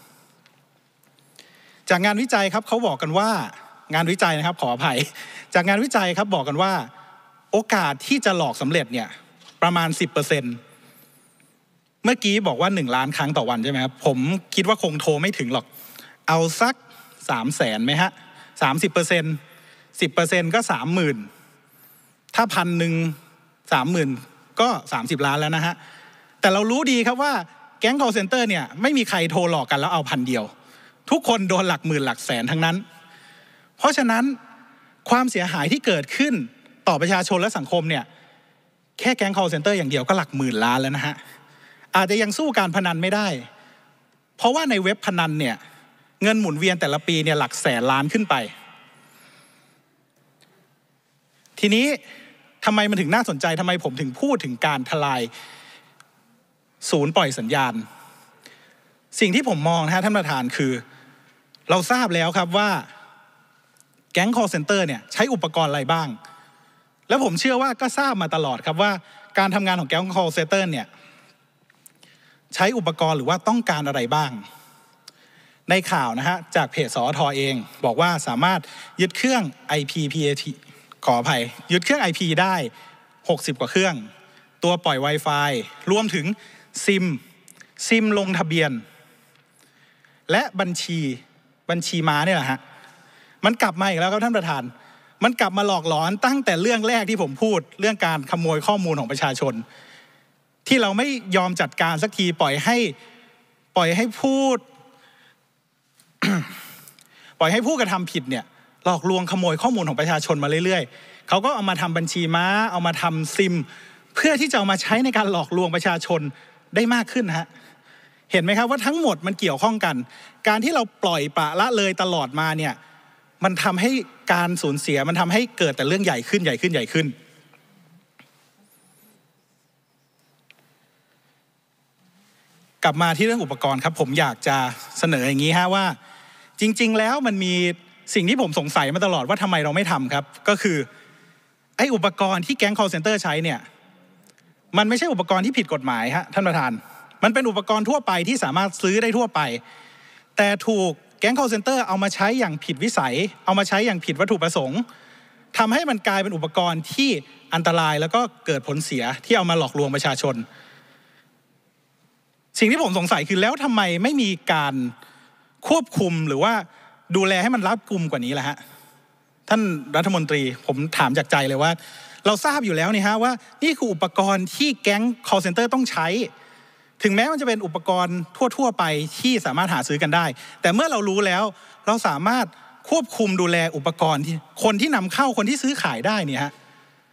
จากงานวิจัยครับเขาบอกกันว่างานวิจัยนะครับขออภัยจากงานวิจัยครับบอกกันว่าโอกาสที่จะหลอกสำเร็จเนี่ยประมาณ สิบเปอร์เซ็นต์ เมื่อกี้บอกว่าหนึ่งล้านครั้งต่อวันใช่ไหมครับผมคิดว่าคงโทรไม่ถึงหรอกเอาสักสามแสนไหมฮะสามสิบเปอร์เซ็นต์สิบเปอร์เซ็นต์ก็สามหมื่นถ้าพันหนึ่งสามหมื่นก็สามสิบล้านแล้วนะฮะแต่เรารู้ดีครับว่าแก๊ง call center เนี่ยไม่มีใครโทรหลอกกันแล้วเอาพันเดียวทุกคนโดนหลักหมื่นหลักแสนทั้งนั้นเพราะฉะนั้นความเสียหายที่เกิดขึ้นต่อประชาชนและสังคมเนี่ยแค่แก๊ง call center อย่างเดียวก็หลักหมื่นล้านแล้วนะฮะอาจจะยังสู้การพนันไม่ได้เพราะว่าในเว็บพนันเนี่ยเงินหมุนเวียนแต่ละปีเนี่ยหลักแสนล้านขึ้นไปทีนี้ทำไมมันถึงน่าสนใจทำไมผมถึงพูดถึงการทลายศูนย์ปล่อยสัญญาณสิ่งที่ผมมองนะฮะท่านประธานคือเราทราบแล้วครับว่าแก๊ง call center เนี่ยใช้อุปกรณ์อะไรบ้างแล้วผมเชื่อว่าก็ทราบมาตลอดครับว่าการทำงานของแก๊ง call center เนี่ยใช้อุปกรณ์หรือว่าต้องการอะไรบ้างในข่าวนะฮะจากเพจสอทเองบอกว่าสามารถยึดเครื่อง ไอ พี พี เอ ที ขออภัยยึดเครื่อง ไอ พี ได้หกสิบกว่าเครื่องตัวปล่อย Wi-Fi รวมถึงซิมซิมลงทะเบียนและบัญชีบัญชีม้าเนี่ยแหละฮะมันกลับมาอีกแล้วครับท่านประธานมันกลับมาหลอกหลอนตั้งแต่เรื่องแรกที่ผมพูดเรื่องการขโมยข้อมูลของประชาชนที่เราไม่ยอมจัดการสักทีปล่อยให้ปล่อยให้พูด ปล่อยให้ผู้กระทำผิดเนี่ยหลอกลวงขโมยข้อมูลของประชาชนมาเรื่อยๆเขาก็เอามาทำบัญชีม้าเอามาทำซิมเพื่อที่จะเอามาใช้ในการหลอกลวงประชาชนได้มากขึ้นฮะเห็นไหมครับว่าทั้งหมดมันเกี่ยวข้องกันการที่เราปล่อยปละละเลยตลอดมาเนี่ยมันทำให้การสูญเสียมันทำให้เกิดแต่เรื่องใหญ่ขึ้นใหญ่ขึ้นใหญ่ขึ้นกลับมาที่เรื่องอุปกรณ์ครับผมอยากจะเสนออย่างนี้ฮะว่าจริงๆแล้วมันมีสิ่งที่ผมสงสัยมาตลอดว่าทำไมเราไม่ทำครับก็คือไอ้อุปกรณ์ที่แก๊ง call center ใช้เนี่ยมันไม่ใช่อุปกรณ์ที่ผิดกฎหมายฮะท่านประธานมันเป็นอุปกรณ์ทั่วไปที่สามารถซื้อได้ทั่วไปแต่ถูกแก๊ง call center เอามาใช้อย่างผิดวิสัยเอามาใช้อย่างผิดวัตถุประสงค์ทำให้มันกลายเป็นอุปกรณ์ที่อันตรายแล้วก็เกิดผลเสียที่เอามาหลอกลวงประชาชนสิ่งที่ผมสงสัยคือแล้วทำไมไม่มีการควบคุมหรือว่าดูแลให้มันรัดกุมกว่านี้ล่ะฮะท่านรัฐมนตรีผมถามจากใจเลยว่าเราทราบอยู่แล้วนี่ฮะว่านี่คืออุปกรณ์ที่แก๊ง call center ต้องใช้ถึงแม้มันจะเป็นอุปกรณ์ทั่วๆไปที่สามารถหาซื้อกันได้แต่เมื่อเรารู้แล้วเราสามารถควบคุมดูแลอุปกรณ์ที่คนที่นำเข้าคนที่ซื้อขายได้เนี่ยฮะ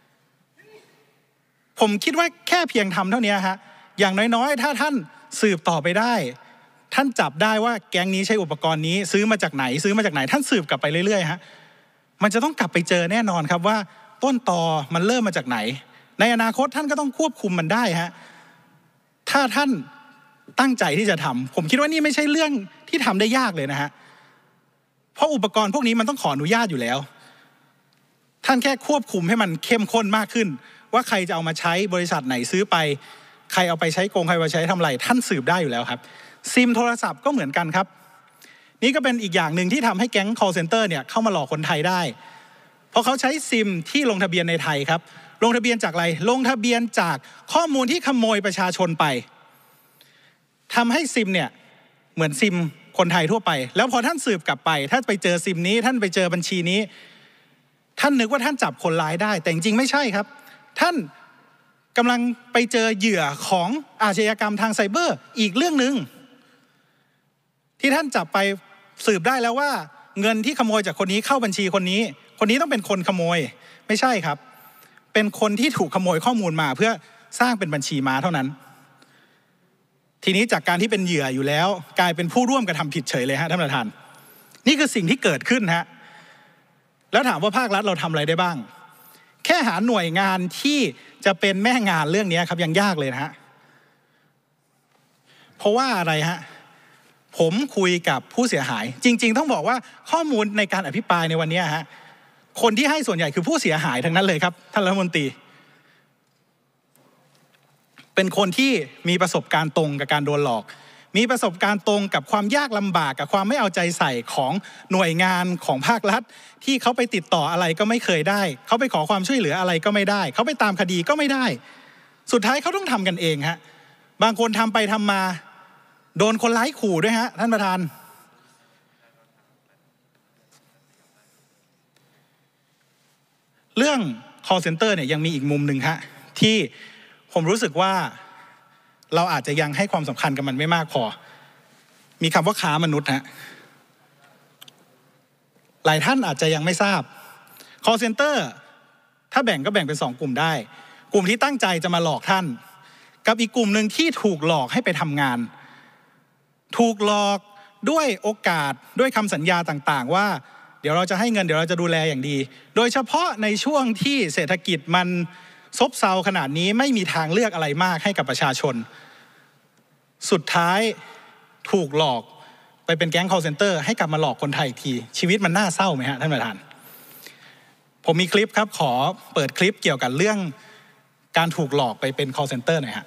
ผมคิดว่าแค่เพียงทำเท่านี้ฮะอย่างน้อยๆถ้าท่านสืบต่อไปได้ท่านจับได้ว่าแก๊งนี้ใช้อุปกรณ์นี้ซื้อมาจากไหนซื้อมาจากไหนท่านสืบกลับไปเรื่อยๆฮะมันจะต้องกลับไปเจอแน่นอนครับว่าต้นตอมันเริ่มมาจากไหนในอนาคตท่านก็ต้องควบคุมมันได้ฮะถ้าท่านตั้งใจที่จะทำผมคิดว่านี่ไม่ใช่เรื่องที่ทำได้ยากเลยนะฮะเพราะอุปกรณ์พวกนี้มันต้องขออนุญาตอยู่แล้วท่านแค่ควบคุมให้มันเข้มข้นมากขึ้นว่าใครจะเอามาใช้บริษัทไหนซื้อไปใครเอาไปใช้โกงใครเอาไปใช้ทำไรท่านสืบได้อยู่แล้วครับซิมโทรศัพท์ก็เหมือนกันครับนี่ก็เป็นอีกอย่างหนึ่งที่ทำให้แก๊ง call center เนี่ยเข้ามาหลอกคนไทยได้เพราะเขาใช้ซิมที่ลงทะเบียนในไทยครับลงทะเบียนจากอะไรลงทะเบียนจากข้อมูลที่ขโมยประชาชนไปทำให้ซิมเนี่ยเหมือนซิมคนไทยทั่วไปแล้วพอท่านสืบกลับไปถ้าไปเจอซิมนี้ท่านไปเจอบัญชีนี้ท่านนึกว่าท่านจับคนร้ายได้แต่จริงๆไม่ใช่ครับท่านกำลังไปเจอเหยื่อของอาชญากรรมทางไซเบอร์อีกเรื่องหนึ่งที่ท่านจับไปสืบได้แล้วว่าเงินที่ขโมยจากคนนี้เข้าบัญชีคนนี้คนนี้ต้องเป็นคนขโมยไม่ใช่ครับเป็นคนที่ถูกขโมยข้อมูลมาเพื่อสร้างเป็นบัญชีม้าเท่านั้นทีนี้จากการที่เป็นเหยื่ออยู่แล้วกลายเป็นผู้ร่วมกระทำผิดเฉยเลยฮะท่านประธานนี่คือสิ่งที่เกิดขึ้นฮะแล้วถามว่าภาครัฐเราทำอะไรได้บ้างแค่หาหน่วยงานที่จะเป็นแม่งานเรื่องนี้ครับยังยากเลยนะฮะเพราะว่าอะไรฮะผมคุยกับผู้เสียหายจริงๆต้องบอกว่าข้อมูลในการอภิปรายในวันนี้ฮะคนที่ให้ส่วนใหญ่คือผู้เสียหายทั้งนั้นเลยครับท่านรัฐมนตรีเป็นคนที่มีประสบการณ์ตรงกับการโดนหลอกมีประสบการณ์ตรงกับความยากลำบากกับความไม่เอาใจใส่ของหน่วยงานของภาครัฐที่เขาไปติดต่ออะไรก็ไม่เคยได้เขาไปขอความช่วยเหลืออะไรก็ไม่ได้เขาไปตามคดีก็ไม่ได้สุดท้ายเขาต้องทำกันเองฮะบางคนทำไปทำมาโดนคนร้ายขู่ด้วยฮะท่านประธานเรื่อง call center เนี่ยยังมีอีกมุมหนึ่งฮะที่ผมรู้สึกว่าเราอาจจะยังให้ความสำคัญกับมันไม่มากพอมีคำว่าค้ามนุษย์ฮะหลายท่านอาจจะยังไม่ทราบ call center ถ้าแบ่งก็แบ่งเป็นสองกลุ่มได้กลุ่มที่ตั้งใจจะมาหลอกท่านกับอีกกลุ่มหนึ่งที่ถูกหลอกให้ไปทำงานถูกหลอกด้วยโอกาสด้วยคำสัญญาต่างๆว่าเดี๋ยวเราจะให้เงินเดี๋ยวเราจะดูแลอย่างดีโดยเฉพาะในช่วงที่เศรษฐกิจมันซบเซาขนาดนี้ไม่มีทางเลือกอะไรมากให้กับประชาชนสุดท้ายถูกหลอกไปเป็นแก๊ง call center ให้กลับมาหลอกคนไทยอีกทีชีวิตมันน่าเศร้าไหมฮะท่านประธานผมมีคลิปครับขอเปิดคลิปเกี่ยวกับเรื่องการถูกหลอกไปเป็น call center หน่อยฮะ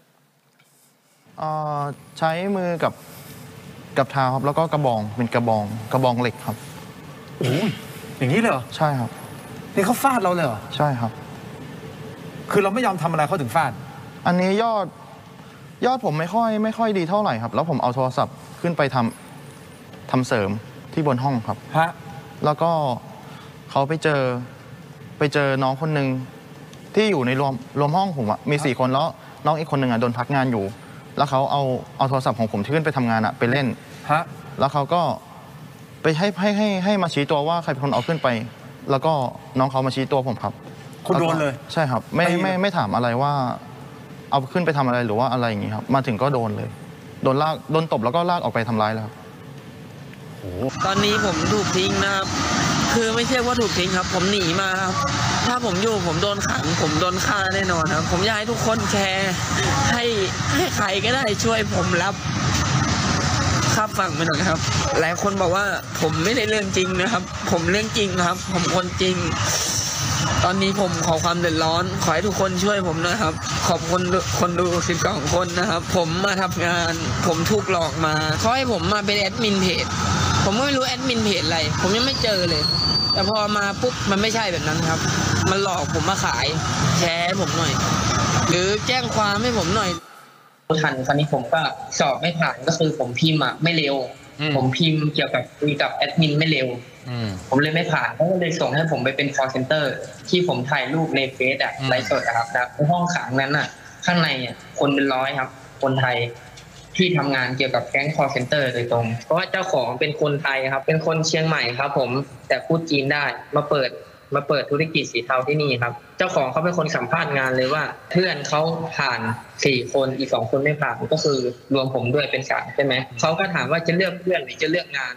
ใช้มือกับกับเท้าครับแล้วก็กระบองเป็นกระบองกระบองเหล็กครับโอ้ยอย่างนี้เลยเหรอใช่ครับนี่เขาฟาดเราเลยเหรอใช่ครับคือเราไม่ยอมทำอะไรเขาถึงฟาดอันนี้ยอดยอดผมไม่ค่อยไม่ค่อยดีเท่าไหร่ครับแล้วผมเอาโทรศัพท์ขึ้นไปทำทำเสริมที่บนห้องครับฮะแล้วก็เขาไปเจอไปเจอน้องคนหนึ่งที่อยู่ในรวมรวมห้องผมอะมีสี่คนแล้วน้องอีกคนหนึ่งอะโดนพักงานอยู่แล้วเขาเอาเอาโทรศัพท์ของผมที่ขึ้นไปทำงานอะไปเล่นฮะแล้วเขาก็ไปให้ให้ให้ให้มาชี้ตัวว่าใครเป็นคนเอาขึ้นไปแล้วก็น้องเขามาชี้ตัวผมครับคุณโดนเลยใช่ครับไม่ไม่ไม่ถามอะไรว่าเอาขึ้นไปทำอะไรหรือว่าอะไรอย่างงี้ครับมาถึงก็โดนเลยโดนลากโดนตบแล้วก็ลากออกไปทำร้ายแล้วครับตอนนี้ผมถูกทิ้งนะครับคือไม่ใช่ว่าถูกทิ้งครับผมหนีมาครับถ้าผมอยู่ผมโดนขังผมโดนฆ่าแน่นอนครับผมอยากให้ทุกคนแชร์ให้ให้ใครก็ได้ช่วยผมรับข้ามฝั่งไปหน่อยครับหลายคนบอกว่าผมไม่ได้เรื่องจริงนะครับผมเรื่องจริงครับผมคนจริงตอนนี้ผมขอความเดือดร้อนขอให้ทุกคนช่วยผมนะครับขอบคุณคนดูสิบสองคนนะครับผมมาทำงานผมถูกหลอกมาเขาให้ผมมาเป็นแอดมินเพจผมไม่รู้แอดมินเพจอะไรผมยังไม่เจอเลยแต่พอมาปุ๊บมันไม่ใช่แบบนั้นครับมันหลอกผมมาขายแชร์ให้ผมหน่อยหรือแจ้งความให้ผมหน่อยทันคราวนี้ผมก็สอบไม่ผ่านก็คือผมพิมพ์อ่ะไม่เร็วผมพิมพ์เกี่ยวกับคุยกับแอดมินไม่เร็วผมเลยไม่ผ่านเขาก็เลยส่งให้ผมไปเป็น call center ที่ผมถ่ายรูปในเฟซอ่ะไลฟ์สดครับในห้องขังนั้นอ่ะข้างในอ่ะคนเป็นร้อยครับคนไทยที่ทำงานเกี่ยวกับแก๊ง call center โดยตรงเพราะว่าเจ้าของเป็นคนไทยครับเป็นคนเชียงใหม่ครับผมแต่พูดจีนได้มาเปิดมาเปิดธุรกิจสีเทาที่นี่ครับเจ้าของเขาเป็นคนสัมภาษณ์งานเลยว่าเพื่อนเขาผ่านสี่คนอีกสองคนไม่ผ่านก็คือรวมผมด้วยเป็นสามใช่ไหมเขาก็ถามว่าจะเลือกเพื่อนหรือจะเลือกงาน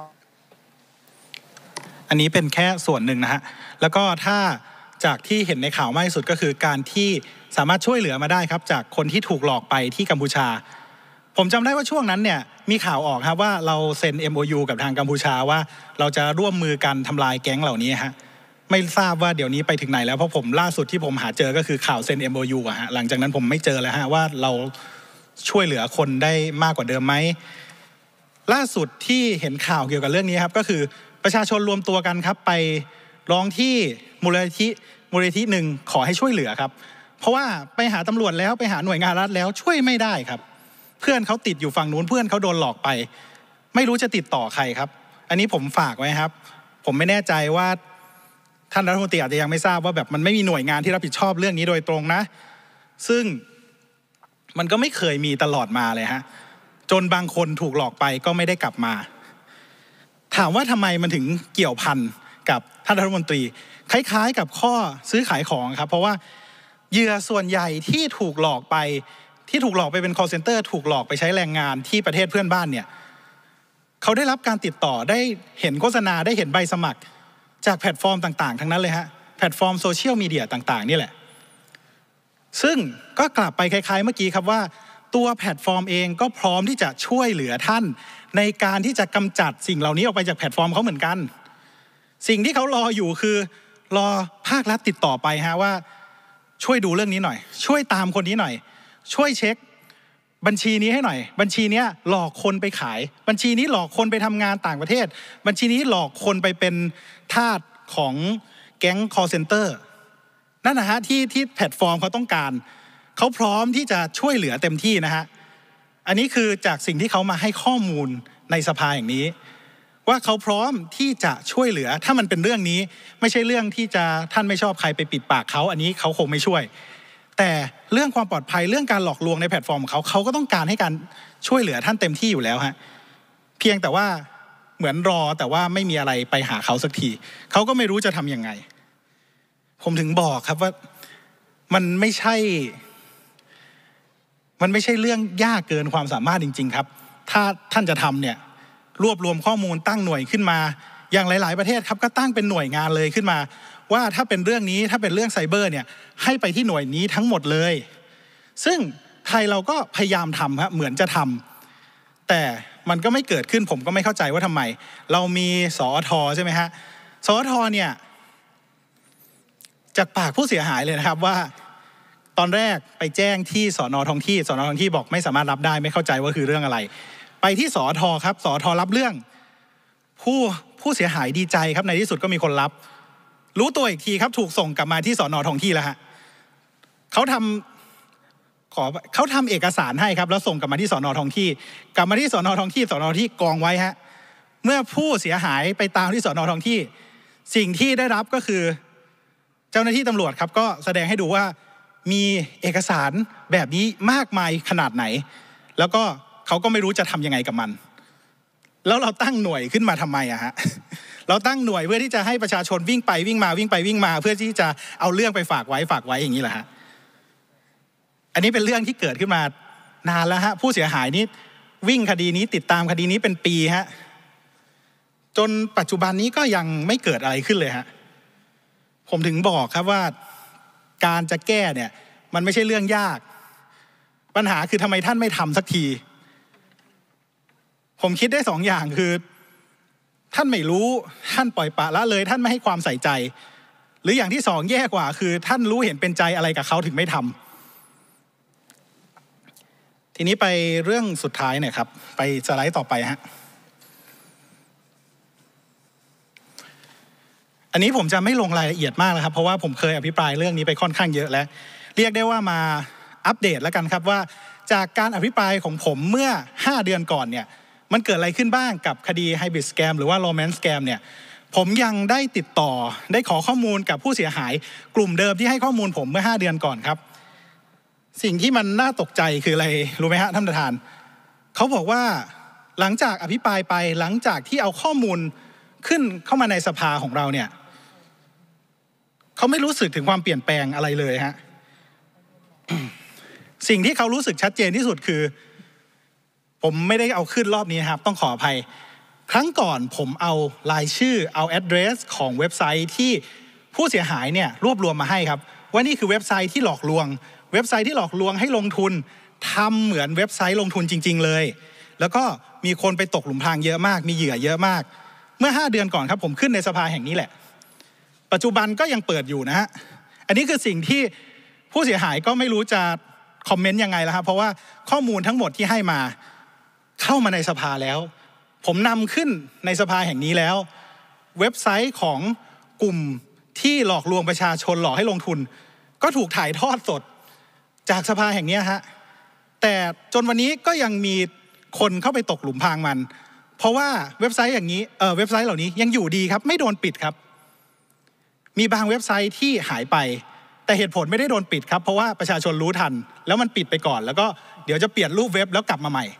อันนี้เป็นแค่ส่วนหนึ่งนะฮะแล้วก็ถ้าจากที่เห็นในข่าวมากที่สุดก็คือการที่สามารถช่วยเหลือมาได้ครับจากคนที่ถูกหลอกไปที่กัมพูชาผมจำได้ว่าช่วงนั้นเนี่ยมีข่าวออกครับว่าเราเซ็น เอ็ม โอ ยู กับทางกัมพูชาว่าเราจะร่วมมือกันทำลายแก๊งเหล่านี้ฮะไม่ทราบว่าเดี๋ยวนี้ไปถึงไหนแล้วเพราะผมล่าสุดที่ผมหาเจอก็คือข่าวเซ็น เอ็ม โอ ยู อะฮะหลังจากนั้นผมไม่เจอแล้วฮะว่าเราช่วยเหลือคนได้มากกว่าเดิมไหมล่าสุดที่เห็นข่าวเกี่ยวกับเรื่องนี้ครับก็คือประชาชนรวมตัวกันครับไปร้องที่มูลนิธิมูลนิธิหนึ่งขอให้ช่วยเหลือครับเพราะว่าไปหาตำรวจแล้วไปหาหน่วยงานรัฐแล้วช่วยไม่ได้ครับเพื่อนเขาติดอยู่ฝั่งนู้นเพื่อนเขาโดนหลอกไปไม่รู้จะติดต่อใครครับอันนี้ผมฝากไว้ครับผมไม่แน่ใจว่าท่านรัฐมนตรีอาจจะยังไม่ทราบว่าแบบมันไม่มีหน่วยงานที่รับผิดชอบเรื่องนี้โดยตรงนะซึ่งมันก็ไม่เคยมีตลอดมาเลยฮะจนบางคนถูกหลอกไปก็ไม่ได้กลับมาถามว่าทำไมมันถึงเกี่ยวพันกับท่านรัฐมนตรีคล้ายๆกับข้อซื้อขายของครับเพราะว่าเหยื่อส่วนใหญ่ที่ถูกหลอกไปที่ถูกหลอกไปเป็น call center ถูกหลอกไปใช้แรงงานที่ประเทศเพื่อนบ้านเนี่ยเขาได้รับการติดต่อได้เห็นโฆษณาได้เห็นใบสมัครจากแพลตฟอร์มต่างๆทั้งนั้นเลยฮะแพลตฟอร์มโซเชียลมีเดียต่างๆนี่แหละซึ่งก็กลับไปคล้ายๆเมื่อกี้ครับว่าตัวแพลตฟอร์มเองก็พร้อมที่จะช่วยเหลือท่านในการที่จะกำจัดสิ่งเหล่านี้ออกไปจากแพลตฟอร์มเขาเหมือนกันสิ่งที่เขารออยู่คือรอภาครัฐติดต่อไปฮะว่าช่วยดูเรื่องนี้หน่อยช่วยตามคนนี้หน่อยช่วยเช็คบัญชีนี้ให้หน่อยบัญชีนี้หลอกคนไปขายบัญชีนี้หลอกคนไปทำงานต่างประเทศบัญชีนี้หลอกคนไปเป็นทาสของแก๊ง call center นั่นนะฮะที่ที่แพลตฟอร์มเขาต้องการเขาพร้อมที่จะช่วยเหลือเต็มที่นะฮะอันนี้คือจากสิ่งที่เขามาให้ข้อมูลในสภาอย่างนี้ว่าเขาพร้อมที่จะช่วยเหลือถ้ามันเป็นเรื่องนี้ไม่ใช่เรื่องที่จะท่านไม่ชอบใครไปปิดปากเขาอันนี้เขาคงไม่ช่วยแต่เรื่องความปลอดภัยเรื่องการหลอกลวงในแพลตฟอร์มของเขาเขาก็ต้องการให้การช่วยเหลือท่านเต็มที่อยู่แล้วฮะเพียงแต่ว่าเหมือนรอแต่ว่าไม่มีอะไรไปหาเขาสักทีเขาก็ไม่รู้จะทำยังไงผมถึงบอกครับว่ามันไม่ใช่มันไม่ใช่เรื่องยากเกินความสามารถจริงๆครับถ้าท่านจะทำเนี่ยรวบรวมข้อมูลตั้งหน่วยขึ้นมาอย่างหลายๆประเทศครับก็ตั้งเป็นหน่วยงานเลยขึ้นมาว่าถ้าเป็นเรื่องนี้ถ้าเป็นเรื่องไซเบอร์เนี่ยให้ไปที่หน่วยนี้ทั้งหมดเลยซึ่งไทยเราก็พยายามทำครับเหมือนจะทำแต่มันก็ไม่เกิดขึ้นผมก็ไม่เข้าใจว่าทำไมเรามีสอทใช่ไหมฮะสอทเนี่ยจากปากผู้เสียหายเลยนะครับว่าตอนแรกไปแจ้งที่สนท้องที่สนท้องที่บอกไม่สามารถรับได้ไม่เข้าใจว่าคือเรื่องอะไรไปที่สอทครับสอทรับเรื่องผู้ผู้เสียหายดีใจครับในที่สุดก็มีคนรับรู้ตัวอีกทีครับถูกส่งกลับมาที่สนท้องที่แล้วฮะเขาทำขอเขาทำเอกสารให้ครับแล้วส่งกลับมาที่สนท้องที่กลับมาที่สนท้องที่สนท้องที่กองไว้ฮะเมื่อผู้เสียหายไปตามที่สนท้องที่สิ่งที่ได้รับก็คือเจ้าหน้าที่ตำรวจครับก็แสดงให้ดูว่ามีเอกสารแบบนี้มากมายขนาดไหนแล้วก็เขาก็ไม่รู้จะทำยังไงกับมันแล้วเราตั้งหน่วยขึ้นมาทำไมอะฮะเราตั้งหน่วยเพื่อที่จะให้ประชาชนวิ่งไปวิ่งมาวิ่งไปวิ่งมาเพื่อที่จะเอาเรื่องไปฝากไว้ฝากไว้อย่างนี้แหละฮะอันนี้เป็นเรื่องที่เกิดขึ้นมานานแล้วฮะผู้เสียหายนี้วิ่งคดีนี้ติดตามคดีนี้เป็นปีฮะจนปัจจุบันนี้ก็ยังไม่เกิดอะไรขึ้นเลยฮะผมถึงบอกครับว่าการจะแก้เนี่ยมันไม่ใช่เรื่องยากปัญหาคือทำไมท่านไม่ทำสักทีผมคิดได้สองอย่างคือท่านไม่รู้ท่านปล่อยปละละเลยท่านไม่ให้ความใส่ใจหรืออย่างที่สองแย่กว่าคือท่านรู้เห็นเป็นใจอะไรกับเขาถึงไม่ทำทีนี้ไปเรื่องสุดท้ายหน่อยครับไปสไลด์ต่อไปฮะอันนี้ผมจะไม่ลงรายละเอียดมากนะครับเพราะว่าผมเคยอภิปรายเรื่องนี้ไปค่อนข้างเยอะแล้วเรียกได้ว่ามาอัปเดตแล้วกันครับว่าจากการอภิปรายของผมเมื่อห้าเดือนก่อนเนี่ยมันเกิดอะไรขึ้นบ้างกับคดี Hybrid Scam หรือว่า Romance Scam เนี่ยผมยังได้ติดต่อได้ขอข้อมูลกับผู้เสียหายกลุ่มเดิมที่ให้ข้อมูลผมเมื่อห้าเดือนก่อนครับสิ่งที่มันน่าตกใจคืออะไรรู้ไหมฮะท่านประธานเขาบอกว่าหลังจากอภิปรายไปหลังจากที่เอาข้อมูลขึ้นเข้ามาในสภาของเราเนี่ยเขาไม่รู้สึกถึงความเปลี่ยนแปลงอะไรเลยฮะ สิ่งที่เขารู้สึกชัดเจนที่สุดคือผมไม่ได้เอาขึ้นรอบนี้ครับต้องขออภัยครั้งก่อนผมเอารายชื่อเอา address ของเว็บไซต์ที่ผู้เสียหายเนี่ยรวบรวมมาให้ครับว่านี่คือเว็บไซต์ที่หลอกลวงเว็บไซต์ที่หลอกลวงให้ลงทุนทำเหมือนเว็บไซต์ลงทุนจริงๆเลยแล้วก็มีคนไปตกหลุมพรางเยอะมากมีเหยื่อเยอะมากเมื่อห้าเดือนก่อนครับผมขึ้นในสภาแห่งนี้แหละปัจจุบันก็ยังเปิดอยู่นะฮะอันนี้คือสิ่งที่ผู้เสียหายก็ไม่รู้จะคอมเมนต์ยังไงแล้วครับเพราะว่าข้อมูลทั้งหมดที่ให้มาเข้ามาในสภาแล้วผมนำขึ้นในสภาแห่งนี้แล้วเว็บไซต์ของกลุ่มที่หลอกลวงประชาชนหลอกให้ลงทุนก็ถูกถ่ายทอดสดจากสภาแห่งนี้ฮะแต่จนวันนี้ก็ยังมีคนเข้าไปตกหลุมพรางมันเพราะว่าเว็บไซต์อย่างนี้เออเว็บไซต์เหล่านี้ยังอยู่ดีครับไม่โดนปิดครับมีบางเว็บไซต์ที่หายไปแต่เหตุผลไม่ได้โดนปิดครับเพราะว่าประชาชนรู้ทันแล้วมันปิดไปก่อนแล้วก็เดี๋ยวจะเปลี่ยนรูปเว็บแล้วกลับมาใหม่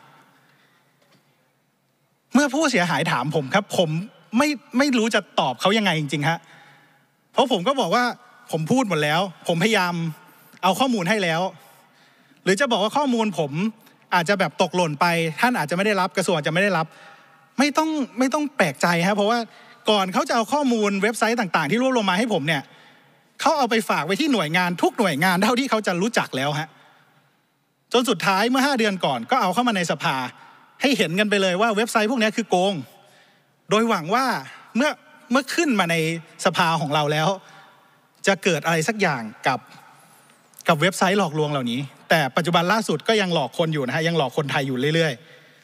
เมื่อผู้เสียหายถามผมครับผมไม่ไม่รู้จะตอบเขายังไงจริงๆฮะเพราะผมก็บอกว่าผมพูดหมดแล้วผมพยายามเอาข้อมูลให้แล้วหรือจะบอกว่าข้อมูลผมอาจจะแบบตกหล่นไปท่านอาจจะไม่ได้รับกระทรวงอาจจะไม่ได้รับไม่ต้องไม่ต้องแปลกใจครับเพราะว่าก่อนเขาจะเอาข้อมูลเว็บไซต์ต่างๆที่รวบรวมมาให้ผมเนี่ยเขาเอาไปฝากไว้ที่หน่วยงานทุกหน่วยงานเท่าที่เขาจะรู้จักแล้วฮะจนสุดท้ายเมื่อห้าเดือนก่อนก็เอาเข้ามาในสภาให้เห็นกันไปเลยว่าเว็บไซต์พวกนี้คือโกงโดยหวังว่าเมื่อเมื่อขึ้นมาในสภาของเราแล้วจะเกิดอะไรสักอย่างกับกับเว็บไซต์หลอกลวงเหล่านี้แต่ปัจจุบันล่าสุดก็ยังหลอกคนอยู่นะฮะยังหลอกคนไทยอยู่เรื่อย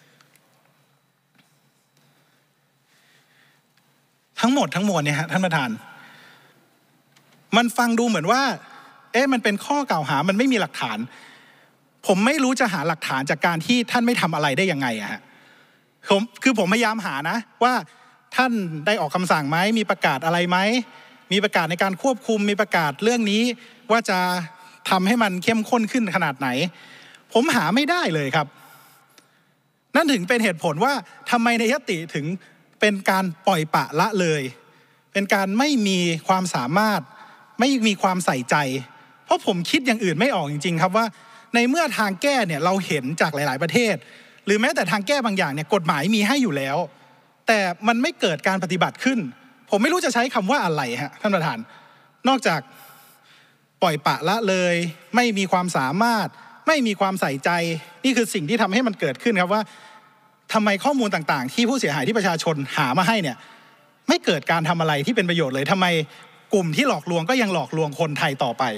ๆทั้งหมดทั้งมวลเนี่ยฮะท่านประธานมันฟังดูเหมือนว่าเอ๊ะมันเป็นข้อกล่าวหามันไม่มีหลักฐานผมไม่รู้จะหาหลักฐานจากการที่ท่านไม่ทำอะไรได้ยังไงอะฮะผมคือผมพยายามหานะว่าท่านได้ออกคำสั่งไหมมีประกาศอะไรไหมมีประกาศในการควบคุมมีประกาศเรื่องนี้ว่าจะทำให้มันเข้มข้นขึ้นขนาดไหนผมหาไม่ได้เลยครับนั่นถึงเป็นเหตุผลว่าทำไมในยติถึงไปเป็นการปล่อยปละละเลยเป็นการไม่มีความสามารถไม่มีความใส่ใจเพราะผมคิดอย่างอื่นไม่ออกจริงๆครับว่าในเมื่อทางแก้เนี่ยเราเห็นจากหลายๆประเทศหรือแม้แต่ทางแก้บางอย่างเนี่ยกฎหมายมีให้อยู่แล้วแต่มันไม่เกิดการปฏิบัติขึ้นผมไม่รู้จะใช้คำว่าอะไรฮะท่านประธานนอกจากปล่อยปละละเลยไม่มีความสามารถไม่มีความใส่ใจนี่คือสิ่งที่ทำให้มันเกิดขึ้นครับว่าทำไมข้อมูลต่างๆที่ผู้เสียหายที่ประชาชนหามาให้เนี่ยไม่เกิดการทำอะไรที่เป็นประโยชน์เลยทำไมกลุ่มที่หลอกลวงก็ยังหลอกลวงคนไทยต่อไป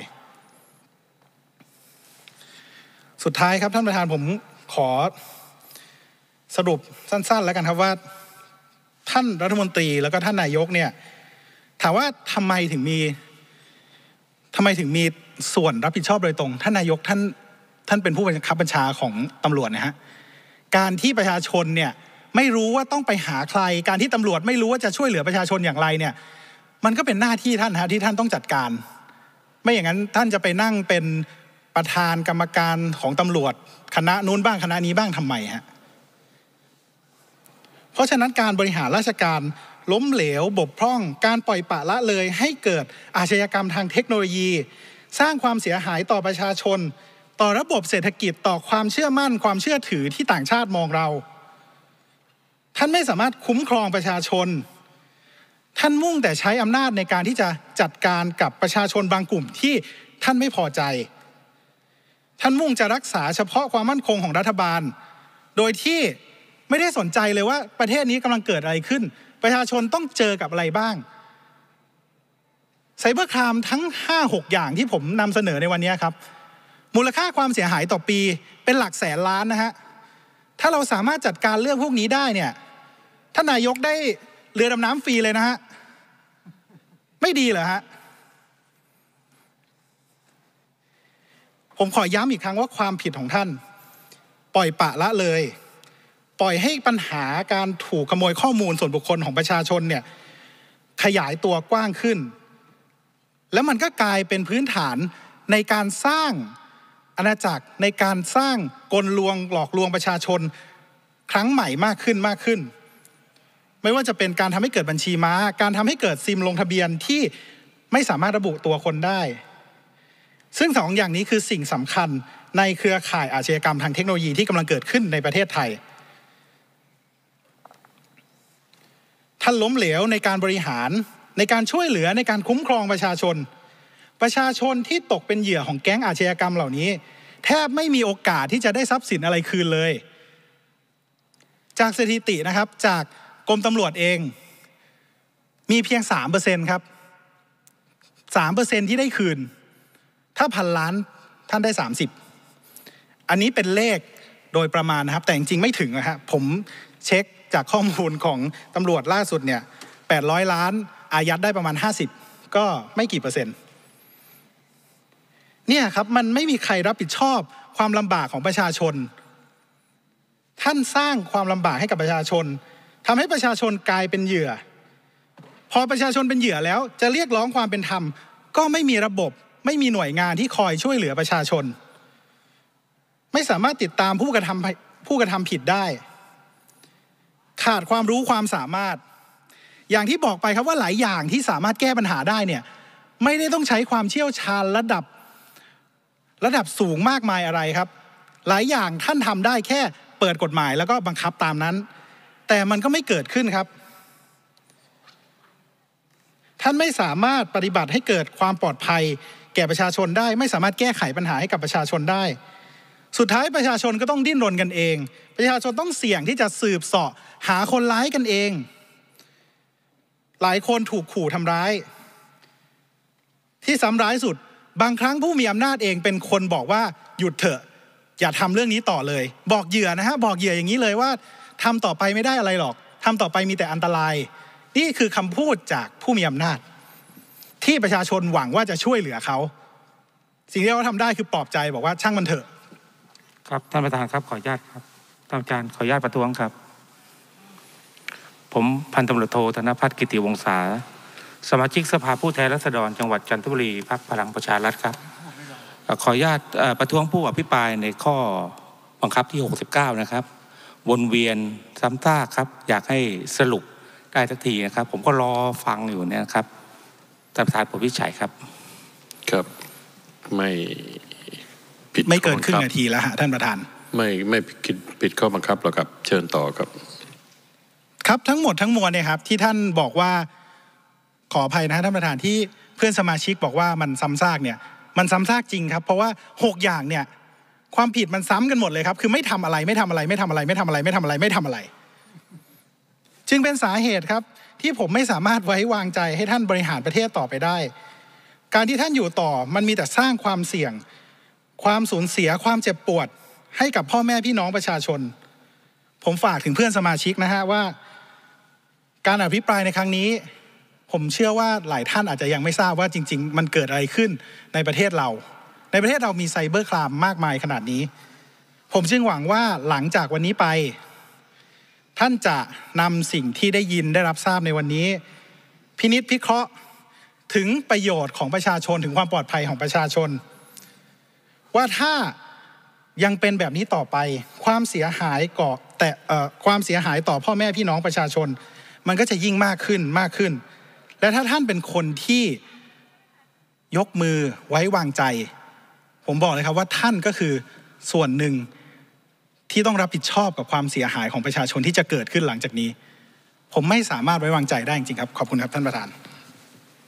สุดท้ายครับท่านประธานผมขอสรุปสั้นๆแล้วกันครับว่าท่านรัฐมนตรีแล้วก็ท่านนายกเนี่ยถามว่าทำไมถึงมีทำไมถึงมีส่วนรับผิดชอบโดยตรงท่านนายกท่านท่านเป็นผู้บังคับบัญชาของตำรวจนะฮะการที่ประชาชนเนี่ยไม่รู้ว่าต้องไปหาใครการที่ตำรวจไม่รู้ว่าจะช่วยเหลือประชาชนอย่างไรเนี่ยมันก็เป็นหน้าที่ท่านฮะที่ท่านต้องจัดการไม่อย่างนั้นท่านจะไปนั่งเป็นประธานกรรมการของตำรวจคณะนู้นบ้างคณะนี้บ้างทำไมฮะเพราะฉะนั้นการบริหารราชการล้มเหลวบกพร่องการปล่อยปละละเลยให้เกิดอาชญากรรมทางเทคโนโลยีสร้างความเสียหายต่อประชาชนต่อระบบเศรษฐกิจต่อความเชื่อมั่นความเชื่อถือที่ต่างชาติมองเราท่านไม่สามารถคุ้มครองประชาชนท่านมุ่งแต่ใช้อำนาจในการที่จะจัดการกับประชาชนบางกลุ่มที่ท่านไม่พอใจท่านมุ่งจะรักษาเฉพาะความมั่นคงของรัฐบาลโดยที่ไม่ได้สนใจเลยว่าประเทศนี้กำลังเกิดอะไรขึ้นประชาชนต้องเจอกับอะไรบ้างไซเบอร์ครามทั้ง ห้าหก อย่างที่ผมนำเสนอในวันนี้ครับมูลค่าความเสียหายต่อปีเป็นหลักแสนล้านนะฮะถ้าเราสามารถจัดการเรื่องพวกนี้ได้เนี่ยท่านนายกได้เรือดำน้ำฟรีเลยนะฮะไม่ดีเหรอฮะผมขอย้ำอีกครั้งว่าความผิดของท่านปล่อยปละละเลยปล่อยให้ปัญหาการถูกขโมยข้อมูลส่วนบุคคลของประชาชนเนี่ยขยายตัวกว้างขึ้นแล้วมันก็กลายเป็นพื้นฐานในการสร้างอาณาจักรในการสร้างกลลวงหลอกลวงประชาชนครั้งใหม่มากขึ้นมากขึ้นไม่ว่าจะเป็นการทำให้เกิดบัญชีม้าการทำให้เกิดซิมลงทะเบียนที่ไม่สามารถระบุตัวคนได้ซึ่งสองอย่างนี้คือสิ่งสำคัญในเครือข่ายอาชญากรรมทางเทคโนโลยีที่กำลังเกิดขึ้นในประเทศไทยท่านล้มเหลวในการบริหารในการช่วยเหลือในการคุ้มครองประชาชนประชาชนที่ตกเป็นเหยื่อของแก๊งอาชญากรรมเหล่านี้แทบไม่มีโอกาสที่จะได้ทรัพย์สินอะไรคืนเลยจากสถิตินะครับจากกรมตำรวจเองมีเพียง สามเปอร์เซ็นต์ ครับ สามเปอร์เซ็นต์ ที่ได้คืนถ้าพันล้านท่านได้สามสิบอันนี้เป็นเลขโดยประมาณนะครับแต่จริงๆไม่ถึงนะฮะผมเช็คจากข้อมูลของตำรวจล่าสุดเนี่ยแปดร้อยล้านอายัดได้ประมาณห้าสิบก็ไม่กี่เปอร์เซ็นต์เนี่ยครับมันไม่มีใครรับผิดชอบความลำบากของประชาชนท่านสร้างความลำบากให้กับประชาชนทำให้ประชาชนกลายเป็นเหยื่อพอประชาชนเป็นเหยื่อแล้วจะเรียกร้องความเป็นธรรมก็ไม่มีระบบไม่มีหน่วยงานที่คอยช่วยเหลือประชาชนไม่สามารถติดตามผู้กระทำผู้กระทำผิดได้ขาดความรู้ความสามารถอย่างที่บอกไปครับว่าหลายอย่างที่สามารถแก้ปัญหาได้เนี่ยไม่ได้ต้องใช้ความเชี่ยวชาญระดับระดับสูงมากมายอะไรครับหลายอย่างท่านทำได้แค่เปิดกฎหมายแล้วก็บังคับตามนั้นแต่มันก็ไม่เกิดขึ้นครับท่านไม่สามารถปฏิบัติให้เกิดความปลอดภัยแก่ประชาชนได้ไม่สามารถแก้ไขปัญหาให้กับประชาชนได้สุดท้ายประชาชนก็ต้องดิ้นรนกันเองประชาชนต้องเสี่ยงที่จะสืบเสาะหาคนร้ายกันเองหลายคนถูกขู่ทำร้ายที่ซ้ำร้ายสุดบางครั้งผู้มีอำนาจเองเป็นคนบอกว่าหยุดเถอะอย่าทำเรื่องนี้ต่อเลยบอกเหยื่อนะฮะบอกเหยื่ออย่างนี้เลยว่าทำต่อไปไม่ได้อะไรหรอกทำต่อไปมีแต่อันตรายนี่คือคำพูดจากผู้มีอำนาจที่ประชาชนหวังว่าจะช่วยเหลือเขาสิ่งที่เขาทำได้คือปลอบใจบอกว่าช่างมันเถอะครับท่านประธานครับขออนุญาตครับท่านอาจารย์ขออนุญาตประท้วงครับผมพันตำรวจโทธนภัทรกิติวงศาสมาชิกสภาผู้แทนราษฎรจังหวัดจันทบุรีพรรคพลังประชารัฐครับขออนุญาตประท้วงผู้อภิปรายในข้อบังคับที่หกสิบเก้านะครับวนเวียนซ้ำซากครับอยากให้สรุปได้สักทีนะครับผมก็รอฟังอยู่เนี่ยครับท่านประธานโปรดวินิจฉัยครับครับไม่ผิดไม่เกินครึ่งนาทีแล้วฮะท่านประธานไม่ไม่ผิดผิดข้อบังคับหรอกครับเชิญต่อครับครับทั้งหมดทั้งมวลเนี่ยครับที่ท่านบอกว่าขออภัยนะท่านประธานที่เพื่อนสมาชิกบอกว่ามันซ้ำซากเนี่ยมันซ้ำซากจริงครับเพราะว่าหกอย่างเนี่ยความผิดมันซ้ำกันหมดเลยครับคือไม่ทำอะไรไม่ทำอะไรไม่ทำอะไรไม่ทำอะไรไม่ทำอะไรไม่ทำอะไรจึงเป็นสาเหตุครับที่ผมไม่สามารถไว้วางใจให้ท่านบริหารประเทศต่อไปได้การที่ท่านอยู่ต่อมันมีแต่สร้างความเสี่ยงความสูญเสียความเจ็บปวดให้กับพ่อแม่พี่น้องประชาชนผมฝากถึงเพื่อนสมาชิกนะฮะว่าการอภิปรายในครั้งนี้ผมเชื่อว่าหลายท่านอาจจะยังไม่ทราบว่าจริงๆมันเกิดอะไรขึ้นในประเทศเราในประเทศเรามีไซเบอร์ครามมากมายขนาดนี้ผมจึงหวังว่าหลังจากวันนี้ไปท่านจะนำสิ่งที่ได้ยินได้รับทราบในวันนี้พินิจพิเคราะห์ถึงประโยชน์ของประชาชนถึงความปลอดภัยของประชาชนว่าถ้ายังเป็นแบบนี้ต่อไปความเสียหายก่อแต่เอ่อความเสียหายต่อพ่อแม่พี่น้องประชาชนมันก็จะยิ่งมากขึ้นมากขึ้นและถ้าท่านเป็นคนที่ยกมือไว้วางใจผมบอกเลยครับว่าท่านก็คือส่วนหนึ่งที่ต้องรับผิดชอบกับความเสียหายของประชาชนที่จะเกิดขึ้นหลังจากนี้ผมไม่สามารถไว้วางใจได้จริงๆครับขอบคุณครับท่านประธาน